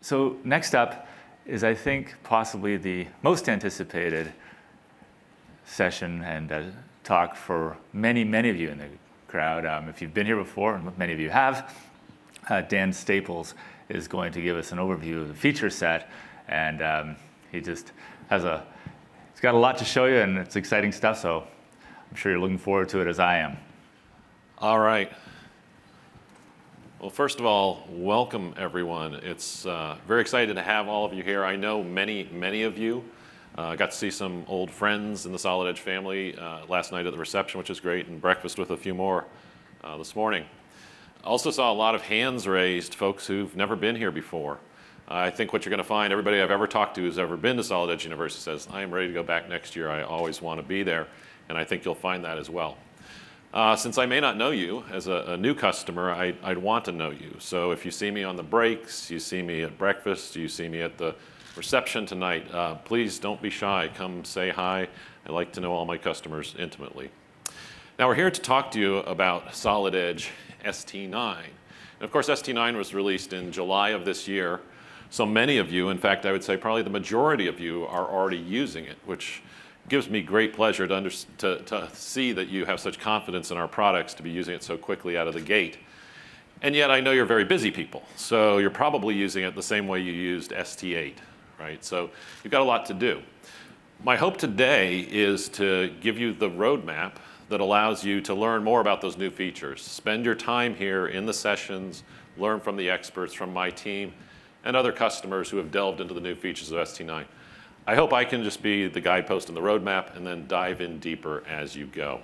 So next up is, I think, possibly the most anticipated session and talk for many, many of you in the crowd. If you've been here before, and many of you have, Dan Staples is going to give us an overview of the feature set, and he just has he's got a lot to show you, and it's exciting stuff, so I'm sure you're looking forward to it as I am. All right. Well, first of all, welcome everyone. It's very excited to have all of you here. I know many of you. Got to see some old friends in the Solid Edge family last night at the reception, which is great, and breakfast with a few more this morning. Also saw a lot of hands raised, folks who've never been here before. I think what you're going to find, everybody I've ever talked to who's ever been to Solid Edge University says, I am ready to go back next year. I always want to be there, and I think you'll find that as well. Since I may not know you as a new customer, I'd want to know you. So if you see me on the breaks, you see me at breakfast, you see me at the reception tonight, please don't be shy. Come say hi. I like to know all my customers intimately. Now we're here to talk to you about Solid Edge ST9. And of course, ST9 was released in July of this year. So many of you, in fact, I would say probably the majority of you are already using it, which gives me great pleasure to see that you have such confidence in our products to be using it so quickly out of the gate. And yet I know you're very busy people, so you're probably using it the same way you used ST8, right? So you've got a lot to do. My hope today is to give you the roadmap that allows you to learn more about those new features. Spend your time here in the sessions, learn from the experts, from my team, and other customers who have delved into the new features of ST9. I hope I can just be the guidepost in the roadmap and then dive in deeper as you go.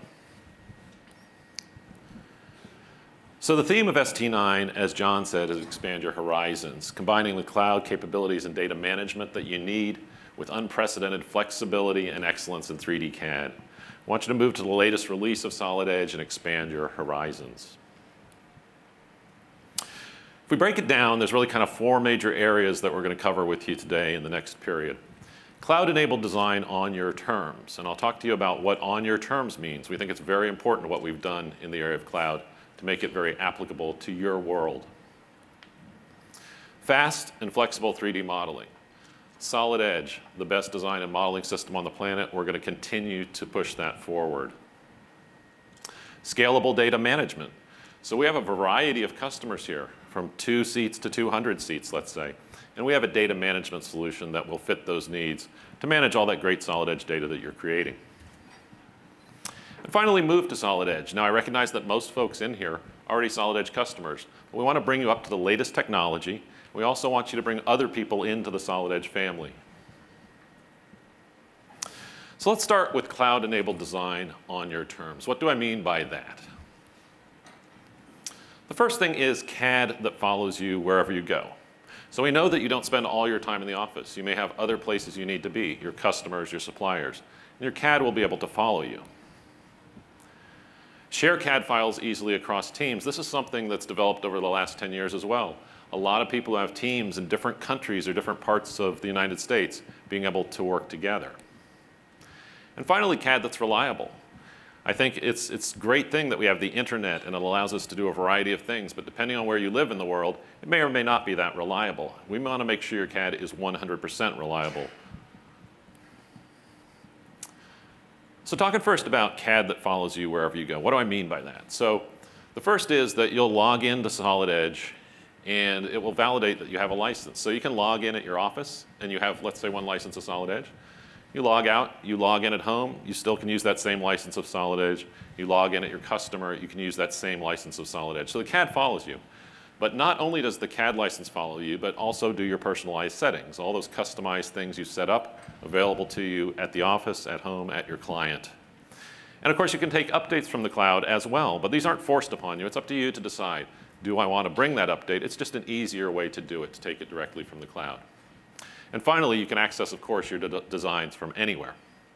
So the theme of ST9, as John said, is expand your horizons, combining the cloud capabilities and data management that you need with unprecedented flexibility and excellence in 3D CAD. I want you to move to the latest release of Solid Edge and expand your horizons. If we break it down, there's really kind of four major areas that we're going to cover with you today in the next period. Cloud-enabled design on your terms, and I'll talk to you about what on your terms means. We think it's very important what we've done in the area of cloud to make it very applicable to your world. Fast and flexible 3D modeling. Solid Edge, the best design and modeling system on the planet. We're going to continue to push that forward. Scalable data management. So we have a variety of customers here, from 2 seats to 200 seats, let's say. And we have a data management solution that will fit those needs to manage all that great Solid Edge data that you're creating. And finally, move to Solid Edge. Now, I recognize that most folks in here are already Solid Edge customers. But we want to bring you up to the latest technology. We also want you to bring other people into the Solid Edge family. So let's start with cloud-enabled design on your terms. What do I mean by that? The first thing is CAD that follows you wherever you go. So we know that you don't spend all your time in the office. You may have other places you need to be, your customers, your suppliers. And your CAD will be able to follow you. Share CAD files easily across teams. This is something that's developed over the last 10 years as well. A lot of people who have teams in different countries or different parts of the United States being able to work together. And finally, CAD that's reliable. I think it's a great thing that we have the internet and it allows us to do a variety of things, but depending on where you live in the world, it may or may not be that reliable. We want to make sure your CAD is 100% reliable. So talking first about CAD that follows you wherever you go. What do I mean by that? So the first is that you'll log into Solid Edge and it will validate that you have a license. So you can log in at your office and you have, let's say, 1 license of Solid Edge. You log out, you log in at home, you still can use that same license of Solid Edge. You log in at your customer, you can use that same license of Solid Edge. So the CAD follows you. But not only does the CAD license follow you, but also do your personalized settings. All those customized things you set up, available to you at the office, at home, at your client. And of course, you can take updates from the cloud as well, but these aren't forced upon you. It's up to you to decide, do I want to bring that update? It's just an easier way to do it, to take it directly from the cloud. And finally, you can access, of course, your designs from anywhere.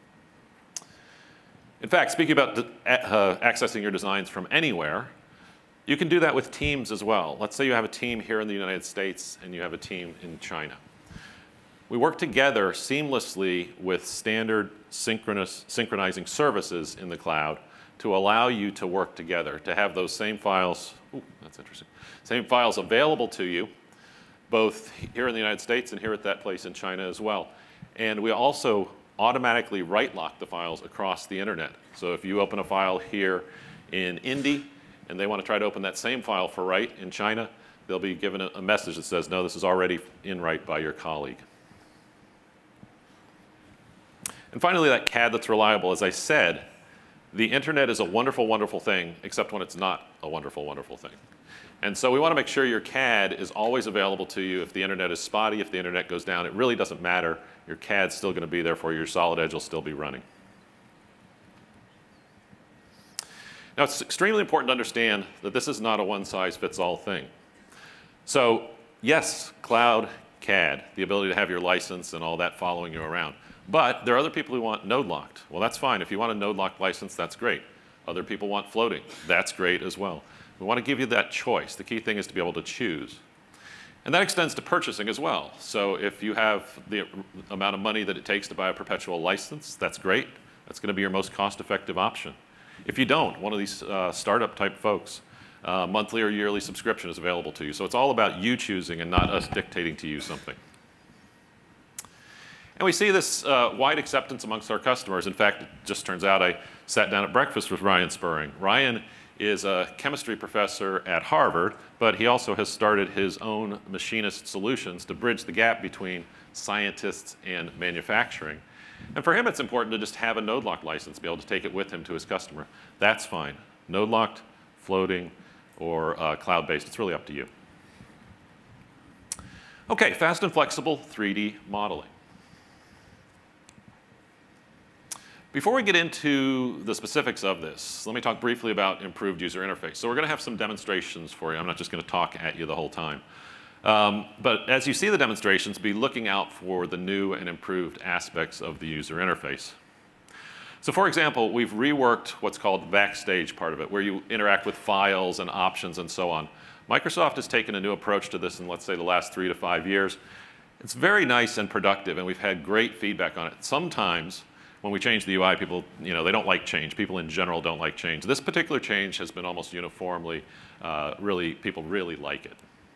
In fact, speaking about accessing your designs from anywhere, you can do that with teams as well. Let's say you have a team here in the United States and you have a team in China. We work together seamlessly with standard synchronizing services in the cloud to allow you to work together, to have those same files, ooh, that's interesting, same files available to you both here in the United States and here at that place in China as well. And we also automatically write lock the files across the internet. So if you open a file here in Indy and they want to try to open that same file for write in China, they'll be given a message that says, no, this is already in write by your colleague. And finally, that CAD that's reliable. As I said, the internet is a wonderful, wonderful thing, except when it's not a wonderful, wonderful thing. And so we want to make sure your CAD is always available to you. If the internet is spotty, if the internet goes down, it really doesn't matter. Your CAD's still going to be there for you. Your Solid Edge will still be running. Now, it's extremely important to understand that this is not a one-size-fits-all thing. So yes, cloud CAD, the ability to have your license and all that following you around. But there are other people who want node locked. Well, that's fine. If you want a node locked license, that's great. Other people want floating. That's great as well. We want to give you that choice. The key thing is to be able to choose. And that extends to purchasing as well. So if you have the amount of money that it takes to buy a perpetual license, that's great. That's going to be your most cost-effective option. If you don't, one of these startup type folks, monthly or yearly subscription is available to you. So it's all about you choosing and not us dictating to you something. And we see this wide acceptance amongst our customers. In fact, it just turns out I sat down at breakfast with Ryan Spurring. Ryan is a chemistry professor at Harvard, but he also has started his own machinist solutions to bridge the gap between scientists and manufacturing. And for him, it's important to just have a node lock license, be able to take it with him to his customer. That's fine. Node locked, floating, or cloud-based. It's really up to you. OK, fast and flexible 3D modeling. Before we get into the specifics of this, let me talk briefly about improved user interface. So we're going to have some demonstrations for you. I'm not just going to talk at you the whole time. But as you see the demonstrations, be looking out for the new and improved aspects of the user interface. So for example, we've reworked what's called the backstage part of it, where you interact with files and options and so on. Microsoft has taken a new approach to this in, let's say, the last 3 to 5 years. It's very nice and productive, and we've had great feedback on it. Sometimes, when we change the UI, people, they don't like change. People in general don't like change. This particular change has been almost uniformly, people really like it.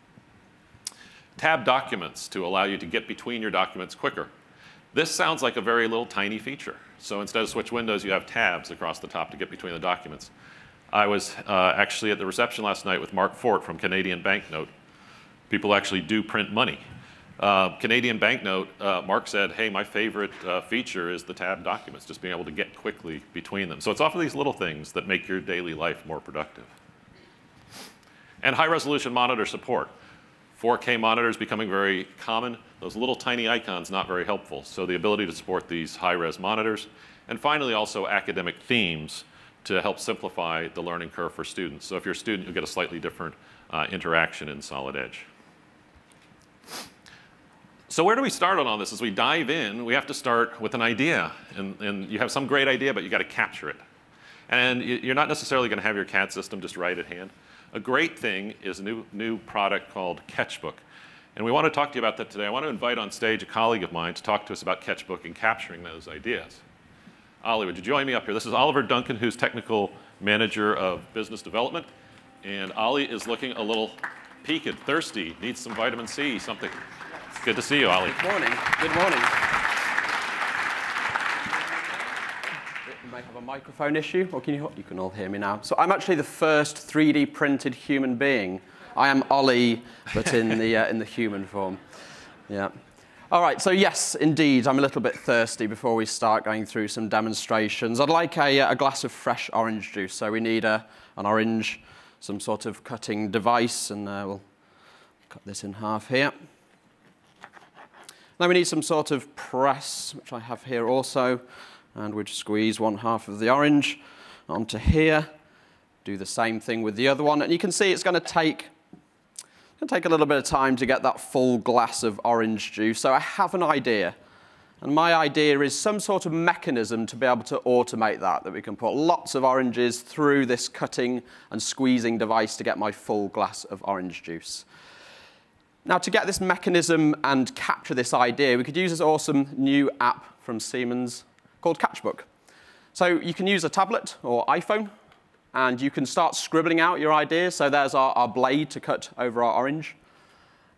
Tab documents to allow you to get between your documents quicker. This sounds like a very little tiny feature. So instead of switch windows, you have tabs across the top to get between the documents. I was actually at the reception last night with Mark Fort from Canadian Banknote. People actually do print money. Canadian Banknote, Mark said, hey, my favorite feature is the tab documents, just being able to get quickly between them. So it's often these little things that make your daily life more productive. And high-resolution monitor support. 4K monitors becoming very common. Those little tiny icons not very helpful. So the ability to support these high-res monitors. And finally, also academic themes to help simplify the learning curve for students. So if you're a student, you'll get a slightly different interaction in Solid Edge. So where do we start on all this? As we dive in, we have to start with an idea. And you have some great idea, but you've got to capture it. And you're not necessarily going to have your CAD system just right at hand. A great thing is a new product called Sketchbook. And we want to talk to you about that today. I want to invite on stage a colleague of mine to talk to us about Sketchbook and capturing those ideas. Ollie, would you join me up here? This is Oliver Duncan, who's Technical Manager of Business Development. And Ollie is looking a little peaked, thirsty, needs some vitamin C, something. It's good to see you, Ollie. Good morning. Good morning. You may have a microphone issue, or you can all hear me now. So I'm actually the first 3D printed human being. I am Ollie, but in the human form. Yeah. All right, so yes, indeed, I'm a little bit thirsty before we start going through some demonstrations. I'd like a glass of fresh orange juice. So we need an orange, some sort of cutting device, and we'll cut this in half here. Then we need some sort of press, which I have here also, and we'd squeeze one half of the orange onto here. Do the same thing with the other one, and you can see it's going to take a little bit of time to get that full glass of orange juice. So I have an idea, and my idea is some sort of mechanism to be able to automate that we can put lots of oranges through this cutting and squeezing device to get my full glass of orange juice. Now, to get this mechanism and capture this idea, we could use this awesome new app from Siemens called Sketchbook. So you can use a tablet or iPhone, and you can start scribbling out your ideas. So there's our blade to cut over our orange.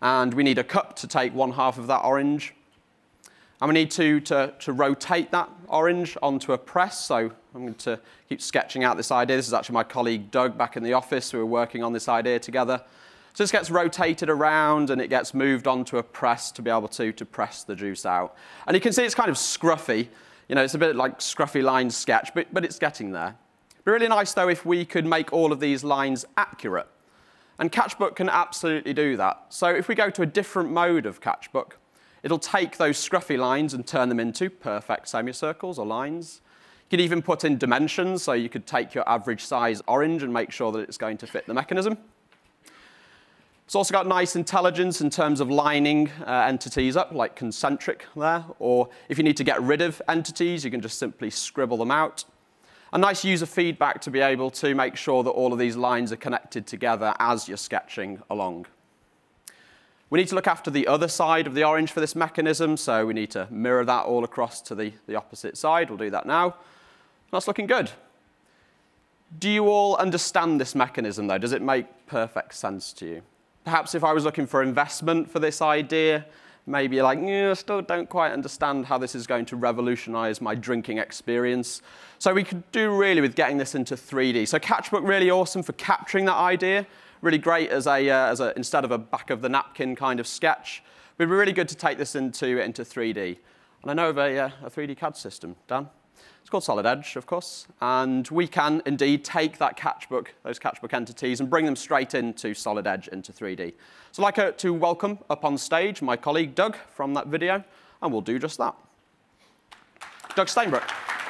And we need a cup to take 1/2 of that orange. And we need to rotate that orange onto a press. So I'm going to keep sketching out this idea. This is actually my colleague Doug back in the office. We were working on this idea together. So this gets rotated around and it gets moved onto a press to be able to press the juice out. And you can see it's kind of scruffy. You know, it's a bit like scruffy line sketch, but it's getting there. It'd be really nice, though, if we could make all of these lines accurate. And Catchbook can absolutely do that. So if we go to a different mode of Catchbook, it'll take those scruffy lines and turn them into perfect semicircles or lines. You could even put in dimensions, so you could take your average size orange and make sure that it's going to fit the mechanism. It's also got nice intelligence in terms of lining entities up, like concentric there. Or if you need to get rid of entities, you can just simply scribble them out. A nice user feedback to be able to make sure that all of these lines are connected together as you're sketching along. We need to look after the other side of the orange for this mechanism, so we need to mirror that all across to the opposite side. We'll do that now. That's looking good. Do you all understand this mechanism, though? Does it make perfect sense to you? Perhaps if I was looking for investment for this idea, maybe you're like, I still don't quite understand how this is going to revolutionize my drinking experience. So we could do really with getting this into 3D. So Catchbook, really awesome for capturing that idea. Really great as a instead of a back of the napkin kind of sketch. It'd be really good to take this into 3D. And I know of a 3D CAD system, Dan. It's called Solid Edge, of course. And we can indeed take that Catchbook, those Catchbook entities, and bring them straight into Solid Edge into 3D. So I'd like to welcome up on stage my colleague Doug from that video, and we'll do just that. Doug Steinbrook.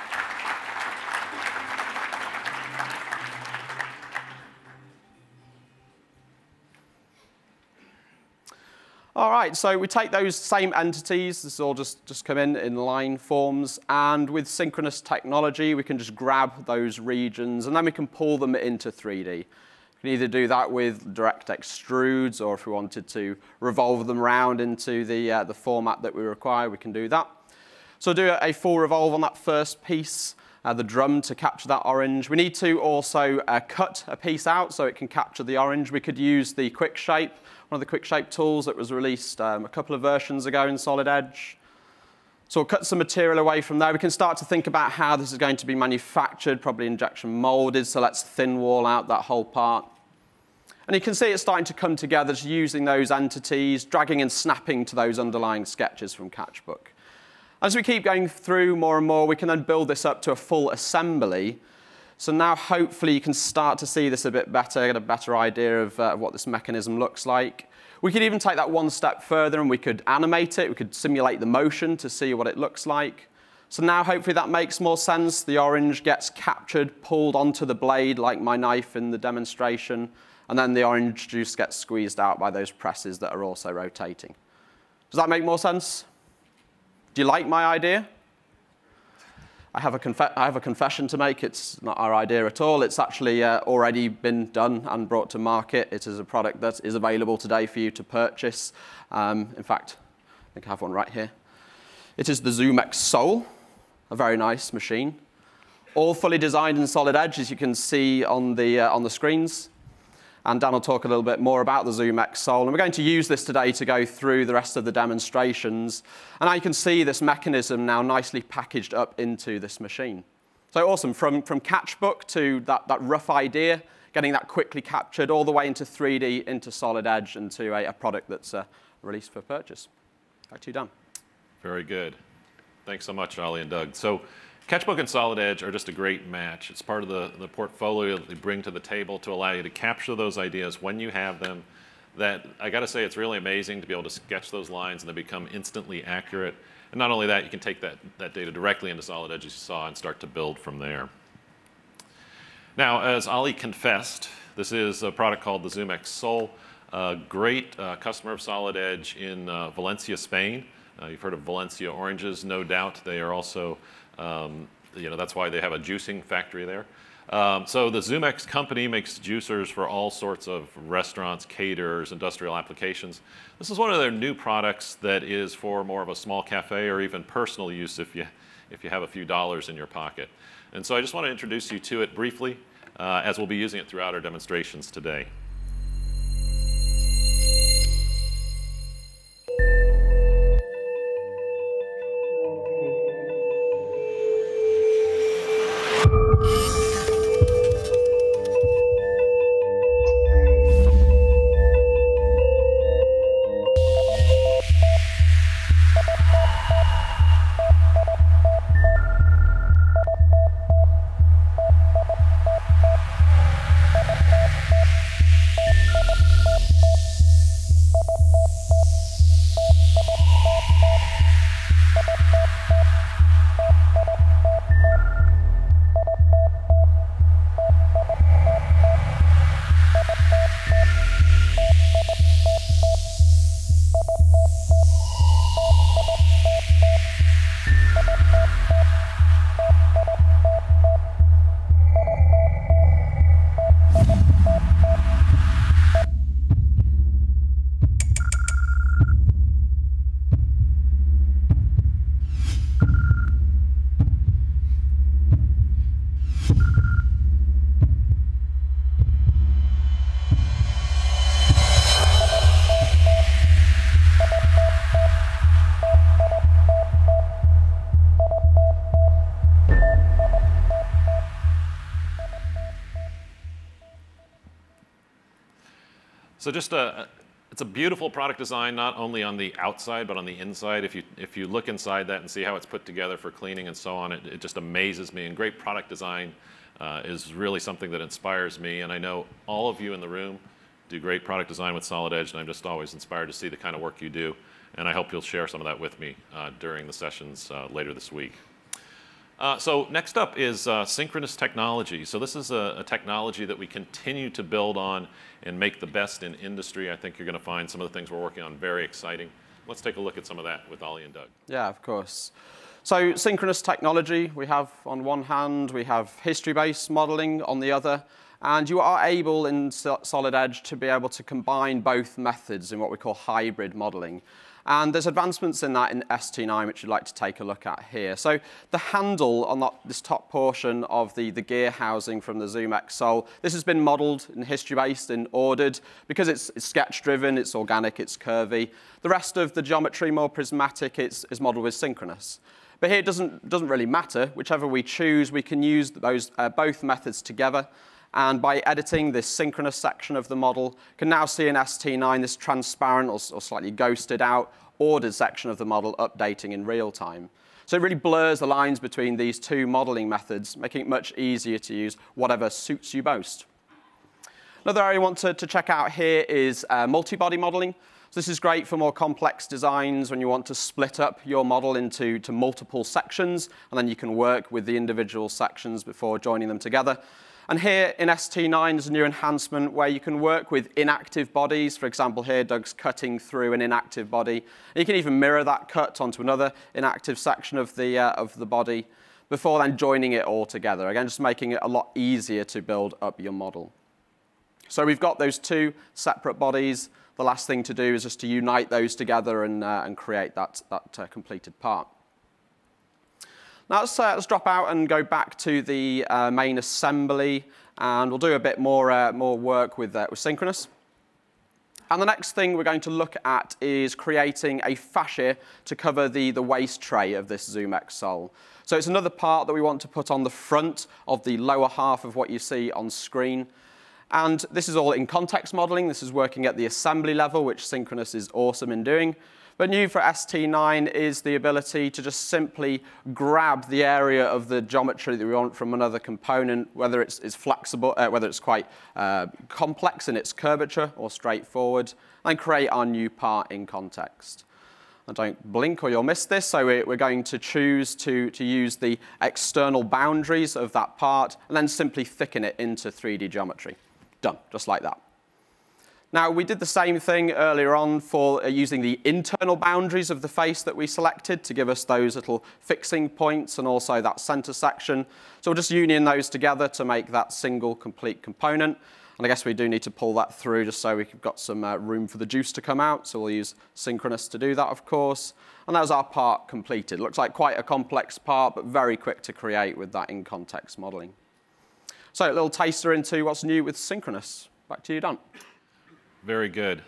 All right, so we take those same entities. This all just come in line forms. And with synchronous technology, we can just grab those regions, and then we can pull them into 3D. We can either do that with direct extrudes, or if we wanted to revolve them around into the format that we require, we can do that. So do a full revolve on that first piece, the drum to capture that orange. We need to also cut a piece out so it can capture the orange. We could use the Quick Shape, one of the Quick Shape tools that was released a couple of versions ago in Solid Edge. So we'll cut some material away from there. We can start to think about how this is going to be manufactured, probably injection molded, so let's thin wall out that whole part. And you can see it's starting to come together, just using those entities, dragging and snapping to those underlying sketches from Catchbook. As we keep going through more and more, we can then build this up to a full assembly. So now hopefully you can start to see this a bit better, get a better idea of what this mechanism looks like. We could even take that one step further and we could animate it. We could simulate the motion to see what it looks like. So now hopefully that makes more sense. The orange gets captured, pulled onto the blade like my knife in the demonstration, and then the orange juice gets squeezed out by those presses that are also rotating. Does that make more sense? Do you like my idea? I have a confession to make. It's not our idea at all. It's actually already been done and brought to market. It is a product that is available today for you to purchase. In fact, I think I have one right here. It is the ZoomX Soul, a very nice machine. All fully designed in Solid Edge, as you can see on the screens. And Dan will talk a little bit more about the ZoomX Soul. And we're going to use this today to go through the rest of the demonstrations. And now you can see this mechanism now nicely packaged up into this machine. So awesome, from Catchbook to that rough idea, getting that quickly captured all the way into 3D, into Solid Edge, and to a product that's released for purchase. Back to you, Dan. Very good. Thanks so much, Ollie and Doug. So Catchbook and Solid Edge are just a great match. It's part of the portfolio that we bring to the table to allow you to capture those ideas when you have them. That, I got to say, it's really amazing to be able to sketch those lines and they become instantly accurate. And not only that, you can take that data directly into Solid Edge, as you saw, and start to build from there. Now, as Ollie confessed, this is a product called the ZoomX Soul, a great customer of Solid Edge in Valencia, Spain. You've heard of Valencia oranges, no doubt. They are also that's why they have a juicing factory there. So the ZoomX company makes juicers for all sorts of restaurants, caterers, industrial applications. This is one of their new products that is for more of a small cafe or even personal use if you have a few dollars in your pocket. And so I just want to introduce you to it briefly, as we'll be using it throughout our demonstrations today. So just it's a beautiful product design, not only on the outside, but on the inside. If you look inside that and see how it's put together for cleaning and so on, it just amazes me. And great product design is really something that inspires me. And I know all of you in the room do great product design with Solid Edge, and I'm just always inspired to see the kind of work you do. And I hope you'll share some of that with me during the sessions later this week. So next up is synchronous technology. So this is a technology that we continue to build on and make the best in industry. I think you're going to find some of the things we're working on very exciting. Let's take a look at some of that with Ollie and Doug. Yeah, of course. So synchronous technology, we have on one hand, we have history-based modeling on the other. And you are able in Solid Edge to be able to combine both methods in what we call hybrid modeling. And there's advancements in that in ST9, which you'd like to take a look at here. So the handle on this top portion of the gear housing from the ZoomX Soul, this has been modeled in history-based and ordered. Because it's sketch-driven, it's organic, it's curvy. The rest of the geometry, more prismatic, is modeled with synchronous. But here it doesn't really matter. Whichever we choose, we can use those both methods together. And by editing this synchronous section of the model, you can now see in ST9 this transparent or slightly ghosted out ordered section of the model updating in real time. So it really blurs the lines between these two modeling methods, making it much easier to use whatever suits you most. Another area I want to check out here is multi-body modeling. So this is great for more complex designs when you want to split up your model into multiple sections, and then you can work with the individual sections before joining them together. And here in ST9, there's a new enhancement where you can work with inactive bodies. For example, here, Doug's cutting through an inactive body. And you can even mirror that cut onto another inactive section of the body before then joining it all together. Again, just making it a lot easier to build up your model. So we've got those two separate bodies. The last thing to do is just to unite those together and create that completed part. Now let's drop out and go back to the main assembly, and we'll do a bit more work with synchronous. And the next thing we're going to look at is creating a fascia to cover the waist tray of this ZoomX Soul. So it's another part that we want to put on the front of the lower half of what you see on screen. And this is all in context modeling. This is working at the assembly level, which synchronous is awesome in doing. But new for ST9 is the ability to just simply grab the area of the geometry that we want from another component, whether it's flexible, whether it's quite complex in its curvature or straightforward, and create our new part in context. And don't blink or you'll miss this, so we're going to choose to use the external boundaries of that part and then simply thicken it into 3D geometry. Done, just like that. Now, we did the same thing earlier on for using the internal boundaries of the face that we selected to give us those little fixing points and also that center section. So we'll just union those together to make that single complete component. And I guess we do need to pull that through just so we've got some room for the juice to come out. So we'll use synchronous to do that, of course. And that was our part completed. Looks like quite a complex part, but very quick to create with that in-context modeling. So a little taster into what's new with synchronous. Back to you, Dan. Very good.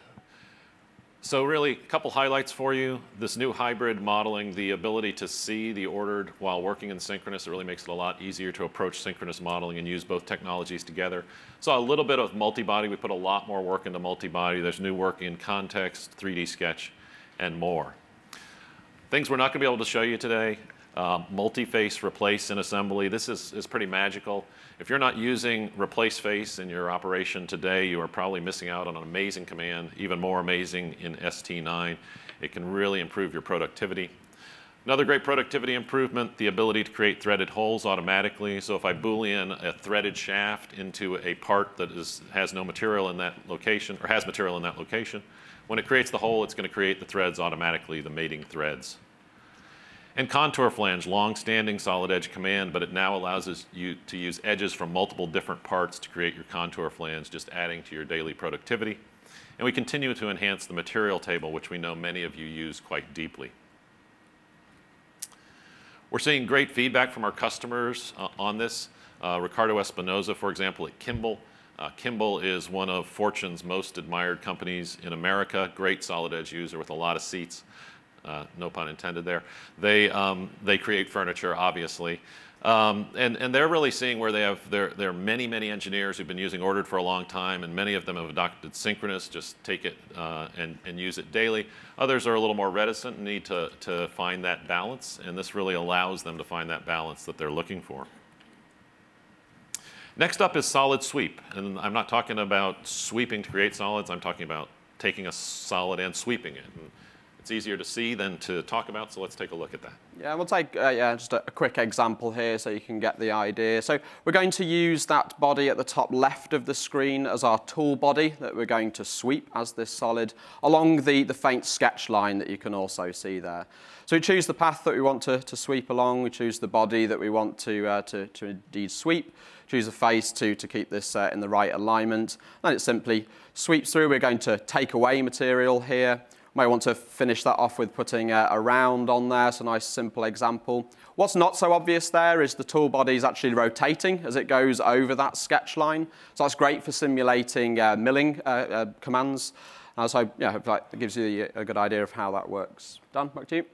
So really, a couple highlights for you. This new hybrid modeling, the ability to see the ordered while working in synchronous, it really makes it a lot easier to approach synchronous modeling and use both technologies together. So a little bit of multi-body. We put a lot more work into multi-body. There's new work in context, 3D sketch, and more. Things we're not going to be able to show you today. Multi-face replace in assembly. This is pretty magical. If you're not using replace face in your operation today, you are probably missing out on an amazing command, even more amazing in ST9. It can really improve your productivity. Another great productivity improvement, the ability to create threaded holes automatically. So if I Boolean a threaded shaft into a part that has no material in that location, or has material in that location, when it creates the hole, it's going to create the threads automatically, the mating threads. And contour flange, long-standing solid edge command, but it now allows you to use edges from multiple different parts to create your contour flange, just adding to your daily productivity. And we continue to enhance the material table, which we know many of you use quite deeply. We're seeing great feedback from our customers on this. Ricardo Espinoza, for example, at Kimball. Kimball is one of Fortune's most admired companies in America, great solid edge user with a lot of seats. No pun intended there. They create furniture, obviously. And they're really seeing where they have there are many, many engineers who've been using ordered for a long time, and many of them have adopted synchronous, just take it and use it daily. Others are a little more reticent and need to find that balance, and this really allows them to find that balance that they're looking for. Next up is solid sweep, and I'm not talking about sweeping to create solids, I'm talking about taking a solid and sweeping it. And it's easier to see than to talk about, so let's take a look at that. Yeah, we'll take just a quick example here so you can get the idea. So we're going to use that body at the top left of the screen as our tool body that we're going to sweep as this solid along the faint sketch line that you can also see there. So we choose the path that we want to sweep along, we choose the body that we want to indeed sweep, choose a face to keep this in the right alignment, and it simply sweeps through. We're going to take away material here. Might want to finish that off with putting a round on there, so a nice simple example. What's not so obvious there is the tool body is actually rotating as it goes over that sketch line. So that's great for simulating milling commands. So yeah, hopefully that gives you a good idea of how that works. Done, back to you.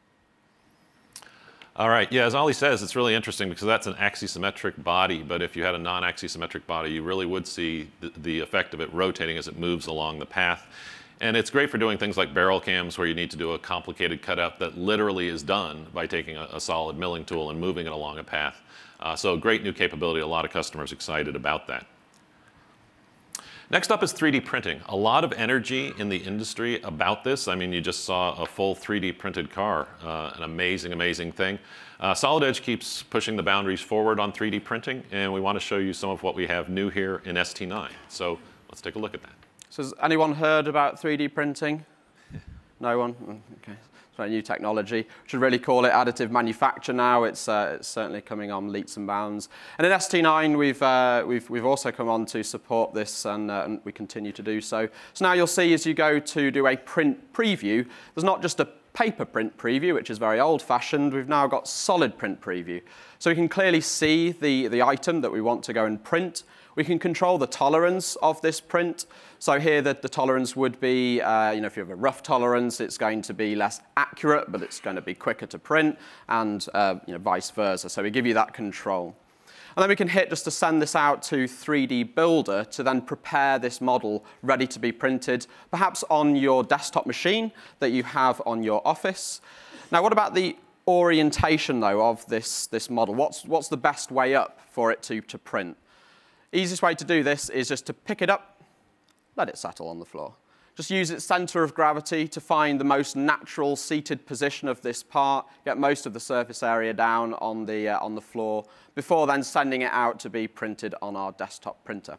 All right, yeah, as Ollie says, it's really interesting because that's an axisymmetric body, but if you had a non-axisymmetric body, you really would see the effect of it rotating as it moves along the path. And it's great for doing things like barrel cams where you need to do a complicated cutout that literally is done by taking a solid milling tool and moving it along a path. So a great new capability, a lot of customers excited about that. Next up is 3D printing. A lot of energy in the industry about this. I mean, you just saw a full 3D printed car, an amazing, amazing thing. Solid Edge keeps pushing the boundaries forward on 3D printing, and we want to show you some of what we have new here in ST9. So let's take a look at that. So has anyone heard about 3D printing? No one? Okay. It's a new technology. We should really call it additive manufacture now. It's certainly coming on leaps and bounds. And in ST9, we've also come on to support this, and we continue to do so. So now you'll see as you go to do a print preview, there's not just a paper print preview, which is very old-fashioned. We've now got solid print preview. So we can clearly see the item that we want to go and print. We can control the tolerance of this print. So here the tolerance would be, if you have a rough tolerance, it's going to be less accurate, but it's going to be quicker to print, and vice versa. So we give you that control. And then we can hit just to send this out to 3D Builder to then prepare this model ready to be printed, perhaps on your desktop machine that you have on your office. Now, what about the orientation, though, of this model? What's the best way up for it to print? Easiest way to do this is just to pick it up, let it settle on the floor. Just use its center of gravity to find the most natural seated position of this part, get most of the surface area down on the floor, before then sending it out to be printed on our desktop printer.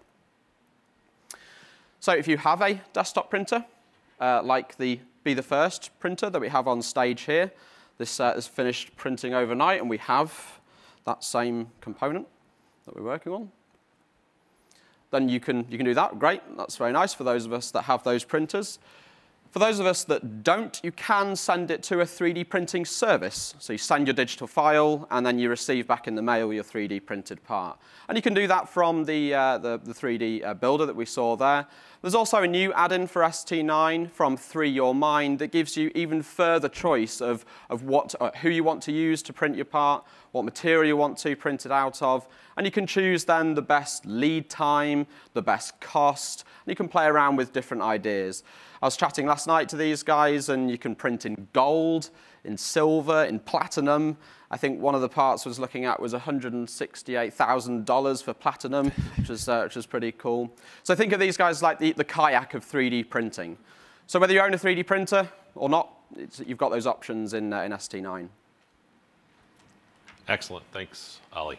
So if you have a desktop printer, like the Be the First printer that we have on stage here, this is finished printing overnight, and we have that same component that we're working on. Then you can do that. Great, that's very nice for those of us that have those printers. For those of us that don't, you can send it to a 3D printing service. So you send your digital file, and then you receive back in the mail your 3D printed part. And you can do that from the 3D builder that we saw there. There's also a new add-in for ST9 from Free Your Mind that gives you even further choice of who you want to use to print your part, what material you want to print it out of, and you can choose then the best lead time, the best cost, and you can play around with different ideas. I was chatting last night to these guys, and you can print in gold, in silver, in platinum. I think one of the parts I was looking at was $168,000 for platinum, which is pretty cool. So think of these guys like the kayak of 3D printing. So whether you own a 3D printer or not, you've got those options in ST9. Excellent, thanks, Ollie.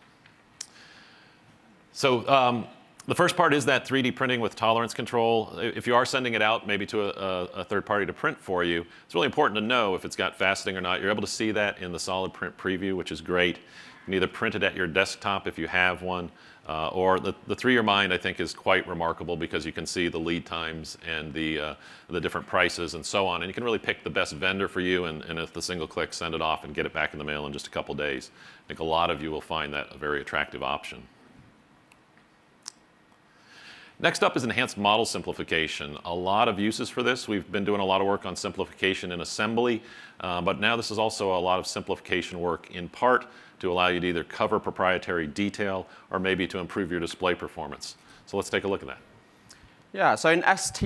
So the first part is that 3D printing with tolerance control. If you are sending it out maybe to a third party to print for you, it's really important to know if it's got faceting or not. You're able to see that in the solid print preview, which is great. You can either print it at your desktop if you have one, or the 3 Your Mind, I think, is quite remarkable because you can see the lead times and the different prices and so on. And you can really pick the best vendor for you, and with a single click, send it off and get it back in the mail in just a couple days. I think a lot of you will find that a very attractive option. Next up is enhanced model simplification. A lot of uses for this. We've been doing a lot of work on simplification in assembly, but now this is also a lot of simplification work in part to allow you to either cover proprietary detail or maybe to improve your display performance. So let's take a look at that. Yeah, so in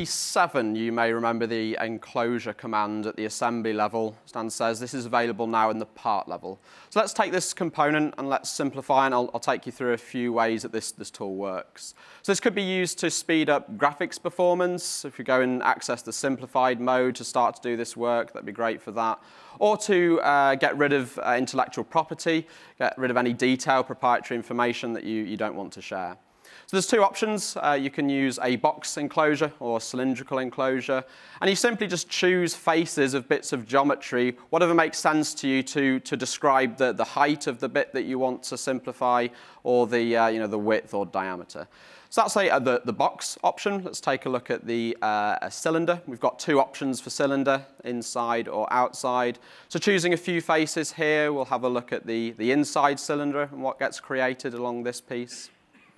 ST7, you may remember the enclosure command at the assembly level. Stan says this is available now in the part level. So let's take this component and let's simplify, and I'll take you through a few ways that this tool works. So this could be used to speed up graphics performance. If you go and access the simplified mode to start to do this work, that'd be great for that. Or to get rid of intellectual property, get rid of any detailed proprietary information that you don't want to share. So there's two options. You can use a box enclosure or a cylindrical enclosure, and you simply just choose faces of bits of geometry, whatever makes sense to you to describe the height of the bit that you want to simplify, or the the width or diameter. So that's the box option. Let's take a look at the cylinder. We've got two options for cylinder, inside or outside. So choosing a few faces here, we'll have a look at the inside cylinder and what gets created along this piece.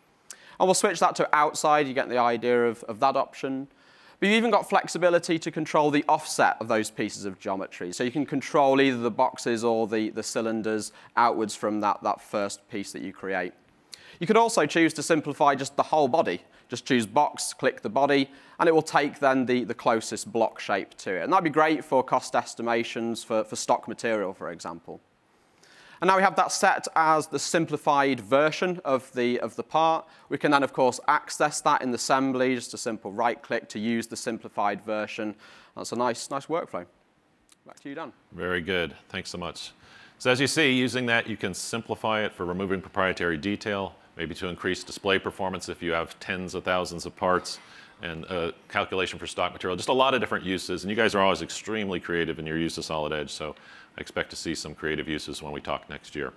And we'll switch that to outside. You get the idea of that option. But you've even got flexibility to control the offset of those pieces of geometry. So you can control either the boxes or the cylinders outwards from that first piece that you create. You could also choose to simplify just the whole body. Just choose box, click the body, and it will take then the closest block shape to it. And that'd be great for cost estimations for stock material, for example. And now we have that set as the simplified version of the part. We can then, of course, access that in the assembly, just a simple right-click to use the simplified version. That's a nice workflow. Back to you, Dan. Very good. Thanks so much. So as you see, using that, you can simplify it for removing proprietary detail, maybe to increase display performance if you have tens of thousands of parts, and calculation for stock material. Just a lot of different uses. And you guys are always extremely creative in your use of Solid Edge, so I expect to see some creative uses when we talk next year.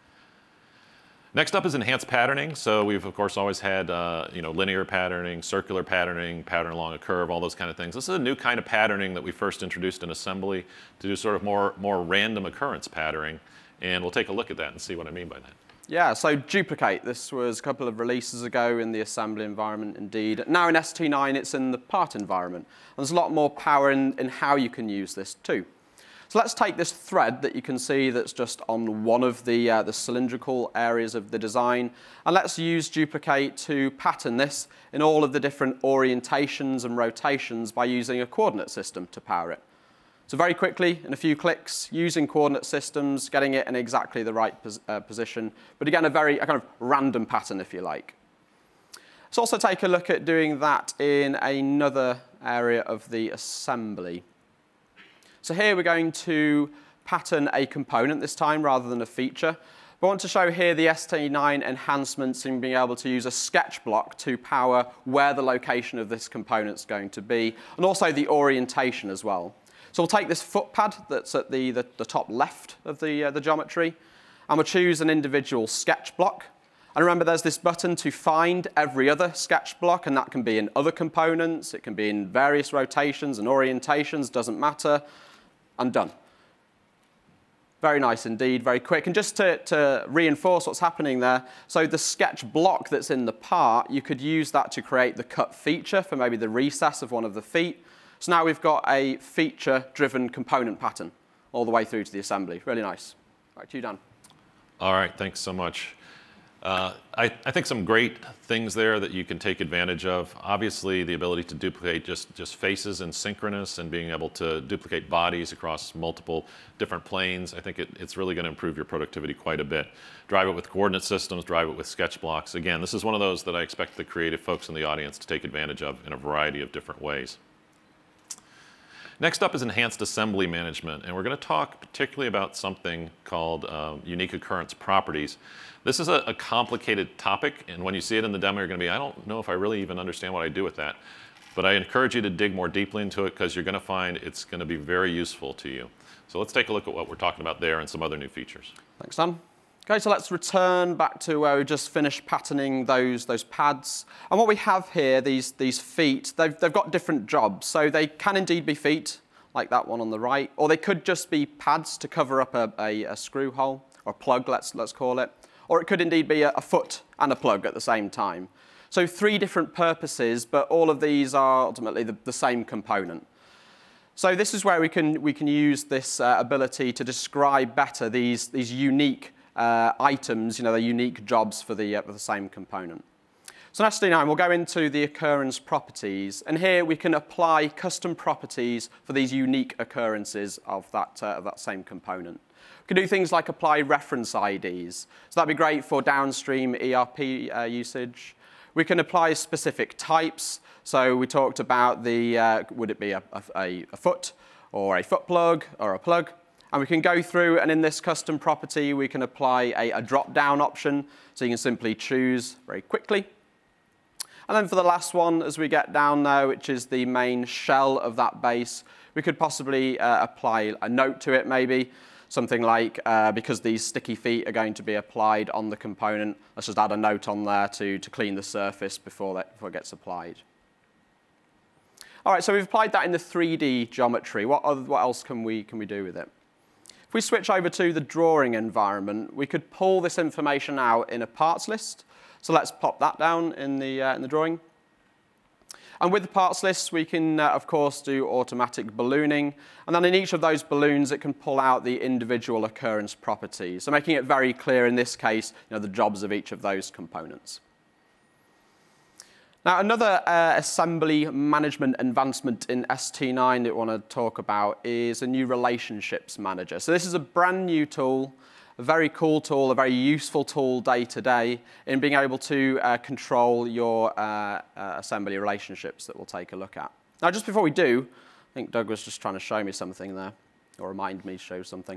Next up is enhanced patterning. So we've, of course, always had linear patterning, circular patterning, pattern along a curve, all those kind of things. This is a new kind of patterning that we first introduced in assembly to do sort of more random occurrence patterning. And we'll take a look at that and see what I mean by that. Yeah, so duplicate. This was a couple of releases ago in the assembly environment, indeed. Now in ST9, it's in the part environment. And there's a lot more power in how you can use this too. So let's take this thread that you can see that's just on one of the cylindrical areas of the design, and let's use duplicate to pattern this in all of the different orientations and rotations by using a coordinate system to power it. So very quickly, in a few clicks, using coordinate systems, getting it in exactly the right position, but again, a kind of random pattern, if you like. Let's also take a look at doing that in another area of the assembly. So here we're going to pattern a component this time rather than a feature. But I want to show here the ST9 enhancements in being able to use a sketch block to power where the location of this component is going to be, and also the orientation as well. So we'll take this footpad that's at the top left of the geometry, and we'll choose an individual sketch block. And remember, there's this button to find every other sketch block, and that can be in other components, it can be in various rotations and orientations, doesn't matter, and done. Very nice indeed, very quick. And just to reinforce what's happening there, so the sketch block that's in the part, you could use that to create the cut feature for maybe the recess of one of the feet. So now we've got a feature-driven component pattern all the way through to the assembly. Really nice. Back to you, Dan. All right, thanks so much. I think some great things there that you can take advantage of. Obviously, the ability to duplicate just faces in synchronous and being able to duplicate bodies across multiple different planes. I think it's really going to improve your productivity quite a bit. Drive it with coordinate systems, drive it with sketch blocks. Again, this is one of those that I expect the creative folks in the audience to take advantage of in a variety of different ways. Next up is enhanced assembly management, and we're going to talk particularly about something called unique occurrence properties. This is a complicated topic, and when you see it in the demo, you're going to be, I don't know if I really even understand what I do with that. But I encourage you to dig more deeply into it because you're going to find it's going to be very useful to you. So let's take a look at what we're talking about there and some other new features. Thanks, Dan. Okay, so let's return back to where we just finished patterning those pads. And what we have here, these feet, they've got different jobs. So they can indeed be feet, like that one on the right, or they could just be pads to cover up a screw hole, or plug, let's call it. Or it could indeed be a foot and a plug at the same time. So 3 different purposes, but all of these are ultimately the same component. So this is where we can use this ability to describe better these unique items, the unique jobs for the same component. So in ST9, we'll go into the occurrence properties, and here we can apply custom properties for these unique occurrences of that same component. We can do things like apply reference IDs. So that'd be great for downstream ERP usage. We can apply specific types. So we talked about would it be a foot, or a foot plug, or a plug? And we can go through, and in this custom property, we can apply a drop-down option, so you can simply choose very quickly. And then for the last one, as we get down now, which is the main shell of that base, we could possibly apply a note to it maybe, something like, because these sticky feet are going to be applied on the component, let's just add a note on there to clean the surface before it gets applied. All right, so we've applied that in the 3D geometry. What else can we do with it? If we switch over to the drawing environment, we could pull this information out in a parts list. So let's pop that down in the drawing. And with the parts list, we can, of course, do automatic ballooning. And then in each of those balloons, it can pull out the individual occurrence properties. So making it very clear, in this case, the jobs of each of those components. Now, another assembly management advancement in ST9 that we want to talk about is a new relationships manager. So this is a brand new tool, a very cool tool, a very useful tool day to day in being able to control your assembly relationships that we'll take a look at. Now, just before we do, I think Doug was just trying to show me something there, or remind me to show something.